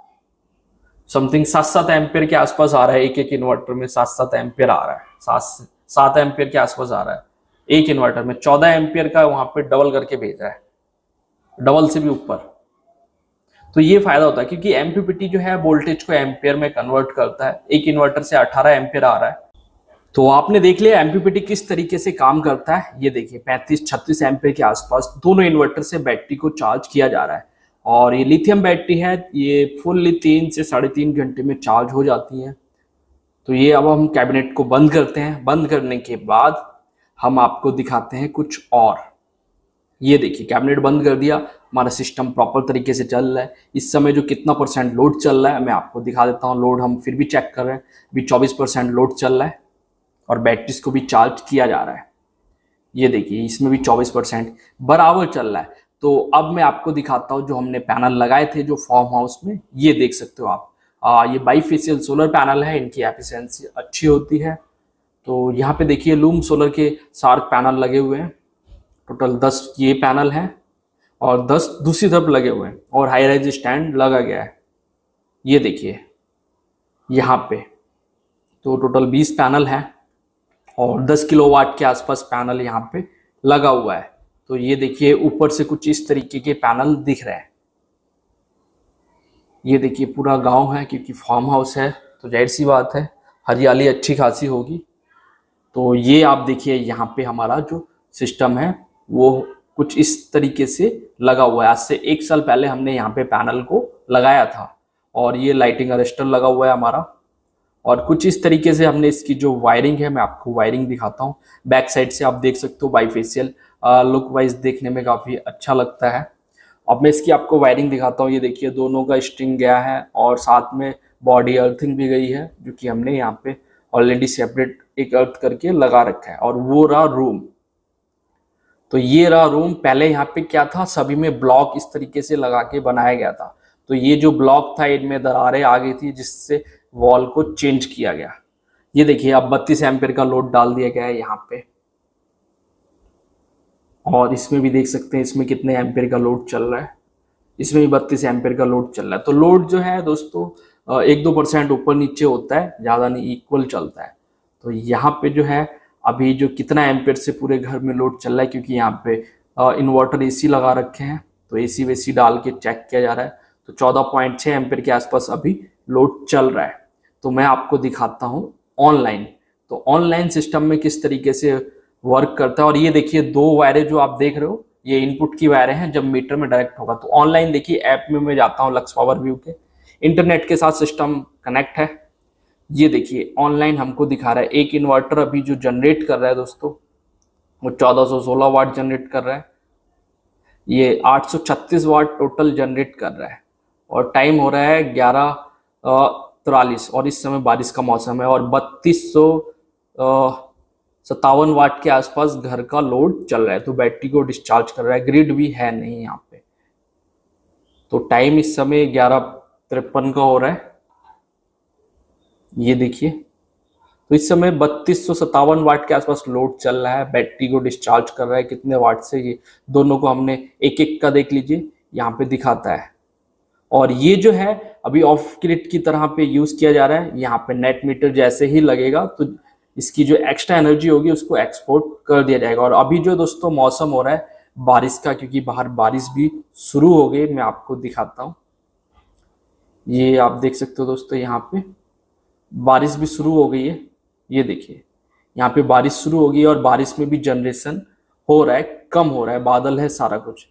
समथिंग 7-7 एम्पियर के आसपास आ रहा है। एक एक इन्वर्टर में 7-7 एम्पियर आ रहा है, 7 एम्पियर के आसपास आ रहा है एक इन्वर्टर में। 14 एम्पियर का वहां पे डबल करके भेज रहा है, डबल से भी ऊपर। तो ये फायदा होता है क्योंकि एमपीपीटी जो है वोल्टेज को एम्पियर में कन्वर्ट करता है। एक इन्वर्टर से 18 एम्पियर आ रहा है। तो आपने देख लिया एमपीपीटी किस तरीके से काम करता है। ये देखिए 35-36 एम्पियर के आसपास दोनों इन्वर्टर से बैटरी को चार्ज किया जा रहा है। और ये लिथियम बैटरी है, ये फुल्ली 3 से 3.5 घंटे में चार्ज हो जाती है। तो ये अब हम कैबिनेट को बंद करते हैं। बंद करने के बाद हम आपको दिखाते हैं कुछ और। ये देखिए कैबिनेट बंद कर दिया, हमारा सिस्टम प्रॉपर तरीके से चल रहा है। इस समय जो कितना % लोड चल रहा है मैं आपको दिखा देता हूँ। लोड हम फिर भी चेक कर रहे हैं, अभी 24% लोड चल रहा है और बैटरीज को भी चार्ज किया जा रहा है। ये देखिए इसमें भी 24% बराबर चल रहा है। तो अब मैं आपको दिखाता हूँ जो हमने पैनल लगाए थे जो फार्म हाउस में, ये देख सकते हो आप। ये बाईफेशियल सोलर पैनल है, इनकी एफिशिएंसी अच्छी होती है। तो यहाँ पे देखिए लूम सोलर के शार्क पैनल लगे हुए हैं। टोटल 10 ये पैनल हैं और 10 दूसरी तरफ लगे हुए हैं और हाई राइज स्टैंड लगा गया है। ये देखिए यहाँ पे तो टोटल 20 पैनल है और 10 किलोवाट के आसपास पैनल यहाँ पे लगा हुआ है। तो ये देखिए ऊपर से कुछ इस तरीके के पैनल दिख रहे हैं। ये देखिए पूरा गांव है क्योंकि फार्म हाउस है तो जाहिर सी बात है हरियाली अच्छी खासी होगी। तो ये आप देखिए यहाँ पे हमारा जो सिस्टम है वो कुछ इस तरीके से लगा हुआ है। आज से 1 साल पहले हमने यहाँ पे पैनल को लगाया था और ये लाइटिंग अरेस्टर लगा हुआ है हमारा। और कुछ इस तरीके से हमने इसकी जो वायरिंग है, मैं आपको वायरिंग दिखाता हूँ। बैक साइड से आप देख सकते हो बाईफेशियल लुक वाइज देखने में काफ़ी अच्छा लगता है। अब मैं इसकी आपको वायरिंग दिखाता हूँ। ये देखिए दोनों का स्ट्रिंग गया है और साथ में बॉडी अर्थिंग भी गई है जो कि हमने यहाँ पे ऑलरेडी सेपरेट एक अर्थ करके लगा रखा है। और वो रहा रूम। तो ये रहा रूम। पहले यहाँ पे क्या था, सभी में ब्लॉक इस तरीके से लगा के बनाया गया था। तो ये जो ब्लॉक था इनमें दरारें आ गई थी जिससे वॉल को चेंज किया गया। ये देखिए अब 32 एम्पियर का लोड डाल दिया गया है यहाँ पे। और इसमें भी देख सकते हैं इसमें कितने एम्पियर का लोड चल रहा है। इसमें भी 32 एम्पियर का लोड चल रहा है। तो लोड जो है दोस्तों 1-2% ऊपर नीचे होता है, ज़्यादा नहीं, इक्वल चलता है। तो यहाँ पे जो है अभी जो कितना एम्पियर से पूरे घर में लोड चल रहा है, क्योंकि यहाँ पे इन्वर्टर एसी लगा रखे हैं तो एसी वेसी डाल के चेक किया जा रहा है। तो 14.6 एम्पियर के आसपास अभी लोड चल रहा है। तो मैं आपको दिखाता हूँ ऑनलाइन। तो ऑनलाइन सिस्टम में किस तरीके से वर्क करता है। और ये देखिए 2 वायरें जो आप देख रहे हो ये इनपुट की वायरें हैं, जब मीटर में डायरेक्ट होगा। तो ऑनलाइन देखिए ऐप में मैं जाता हूँ लक्स पावर व्यू के, इंटरनेट के साथ सिस्टम कनेक्ट है। ये देखिए ऑनलाइन हमको दिखा रहा है एक इन्वर्टर अभी जो जनरेट कर रहा है दोस्तों वो 1416 वाट जनरेट कर रहा है। ये 836 वाट टोटल जनरेट कर रहा है और टाइम हो रहा है 11:43 और इस समय बारिश का मौसम है। और 3257 वाट के आसपास घर का लोड चल रहा है। तो बैटरी को डिस्चार्ज कर रहा है, ग्रिड भी है नहीं यहाँ पे। तो टाइम इस समय 11:53 का हो रहा है। ये देखिए तो इस समय 3257 वाट के आसपास लोड चल रहा है, बैटरी को डिस्चार्ज कर रहा है। कितने वाट से, ये दोनों को हमने एक एक का देख लीजिए यहाँ पे दिखाता है। और ये जो है अभी ऑफ ग्रिड की तरह पे यूज किया जा रहा है। यहाँ पे नेट मीटर जैसे ही लगेगा तो इसकी जो एक्स्ट्रा एनर्जी होगी उसको एक्सपोर्ट कर दिया जाएगा। और अभी जो दोस्तों मौसम हो रहा है बारिश का, क्योंकि बाहर बारिश भी शुरू हो गई, मैं आपको दिखाता हूँ। ये आप देख सकते हो दोस्तों यहाँ पे बारिश भी शुरू हो गई है। ये देखिए यहाँ पे बारिश शुरू हो गई और बारिश में भी जनरेशन हो रहा है, कम हो रहा है, बादल है सारा कुछ।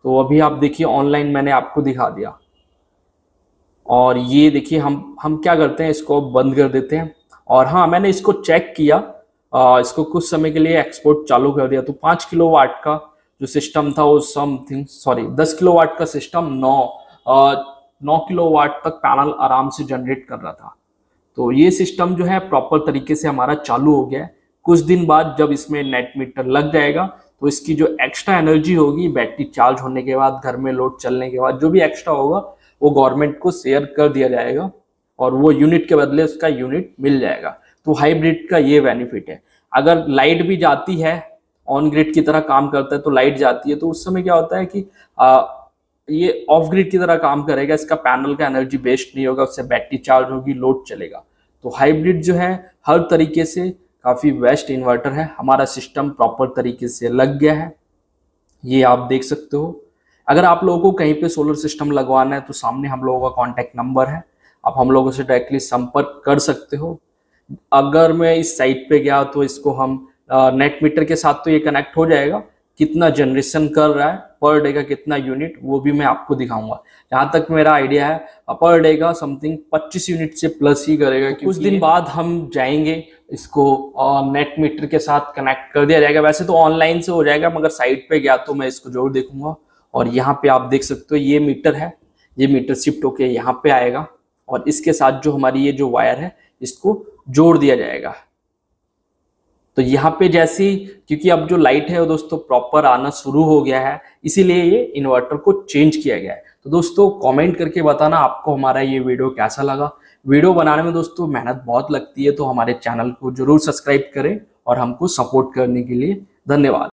तो अभी आप देखिए ऑनलाइन मैंने आपको दिखा दिया। और ये देखिए हम क्या करते हैं, इसको बंद कर देते हैं। और हाँ, मैंने इसको चेक किया, इसको कुछ समय के लिए एक्सपोर्ट चालू कर दिया, तो 5 किलोवाट का जो सिस्टम था वो समथिंग 10 किलोवाट का सिस्टम 9 किलोवाट तक पैनल आराम से जनरेट कर रहा था। तो ये सिस्टम जो है प्रॉपर तरीके से हमारा चालू हो गया है। कुछ दिन बाद जब इसमें नेट मीटर लग जाएगा तो इसकी जो एक्स्ट्रा एनर्जी होगी बैटरी चार्ज होने के बाद, घर में लोड चलने के बाद, जो भी एक्स्ट्रा होगा वो गवर्नमेंट को शेयर कर दिया जाएगा और वो यूनिट के बदले उसका यूनिट मिल जाएगा। तो हाइब्रिड का ये बेनिफिट है। अगर लाइट भी जाती है, ऑन ग्रिड की तरह काम करता है, तो लाइट जाती है तो उस समय क्या होता है कि ये ऑफ ग्रिड की तरह काम करेगा, इसका पैनल का एनर्जी वेस्ट नहीं होगा, उससे बैटरी चार्ज होगी, लोड चलेगा। तो हाइब्रिड जो है हर तरीके से काफ़ी बेस्ट इन्वर्टर है। हमारा सिस्टम प्रॉपर तरीके से लग गया है, ये आप देख सकते हो। अगर आप लोगों को कहीं पे सोलर सिस्टम लगवाना है तो सामने हम लोगों का कॉन्टैक्ट नंबर है, आप हम लोगों से डायरेक्टली संपर्क कर सकते हो। अगर मैं इस साइट पे गया तो इसको हम नेट मीटर के साथ तो ये कनेक्ट हो जाएगा, कितना जनरेशन कर रहा है पर डे का, कितना यूनिट, वो भी मैं आपको दिखाऊंगा। जहाँ तक मेरा आइडिया है पर डे का समथिंग 25 यूनिट से प्लस ही करेगा। कुछ दिन बाद हम जाएंगे, इसको नेट मीटर के साथ कनेक्ट कर दिया जाएगा। वैसे तो ऑनलाइन से हो जाएगा, मगर साइट पे गया तो मैं इसको जरूर देखूंगा। और यहाँ पे आप देख सकते हो ये मीटर है, ये मीटर शिफ्ट होके यहाँ पे आएगा और इसके साथ जो हमारी ये जो वायर है इसको जोड़ दिया जाएगा। तो यहाँ पे जैसी, क्योंकि अब जो लाइट है वो दोस्तों प्रॉपर आना शुरू हो गया है, इसीलिए ये इन्वर्टर को चेंज किया गया है। तो दोस्तों कमेंट करके बताना आपको हमारा ये वीडियो कैसा लगा। वीडियो बनाने में दोस्तों मेहनत बहुत लगती है, तो हमारे चैनल को जरूर सब्सक्राइब करें और हमको सपोर्ट करने के लिए धन्यवाद।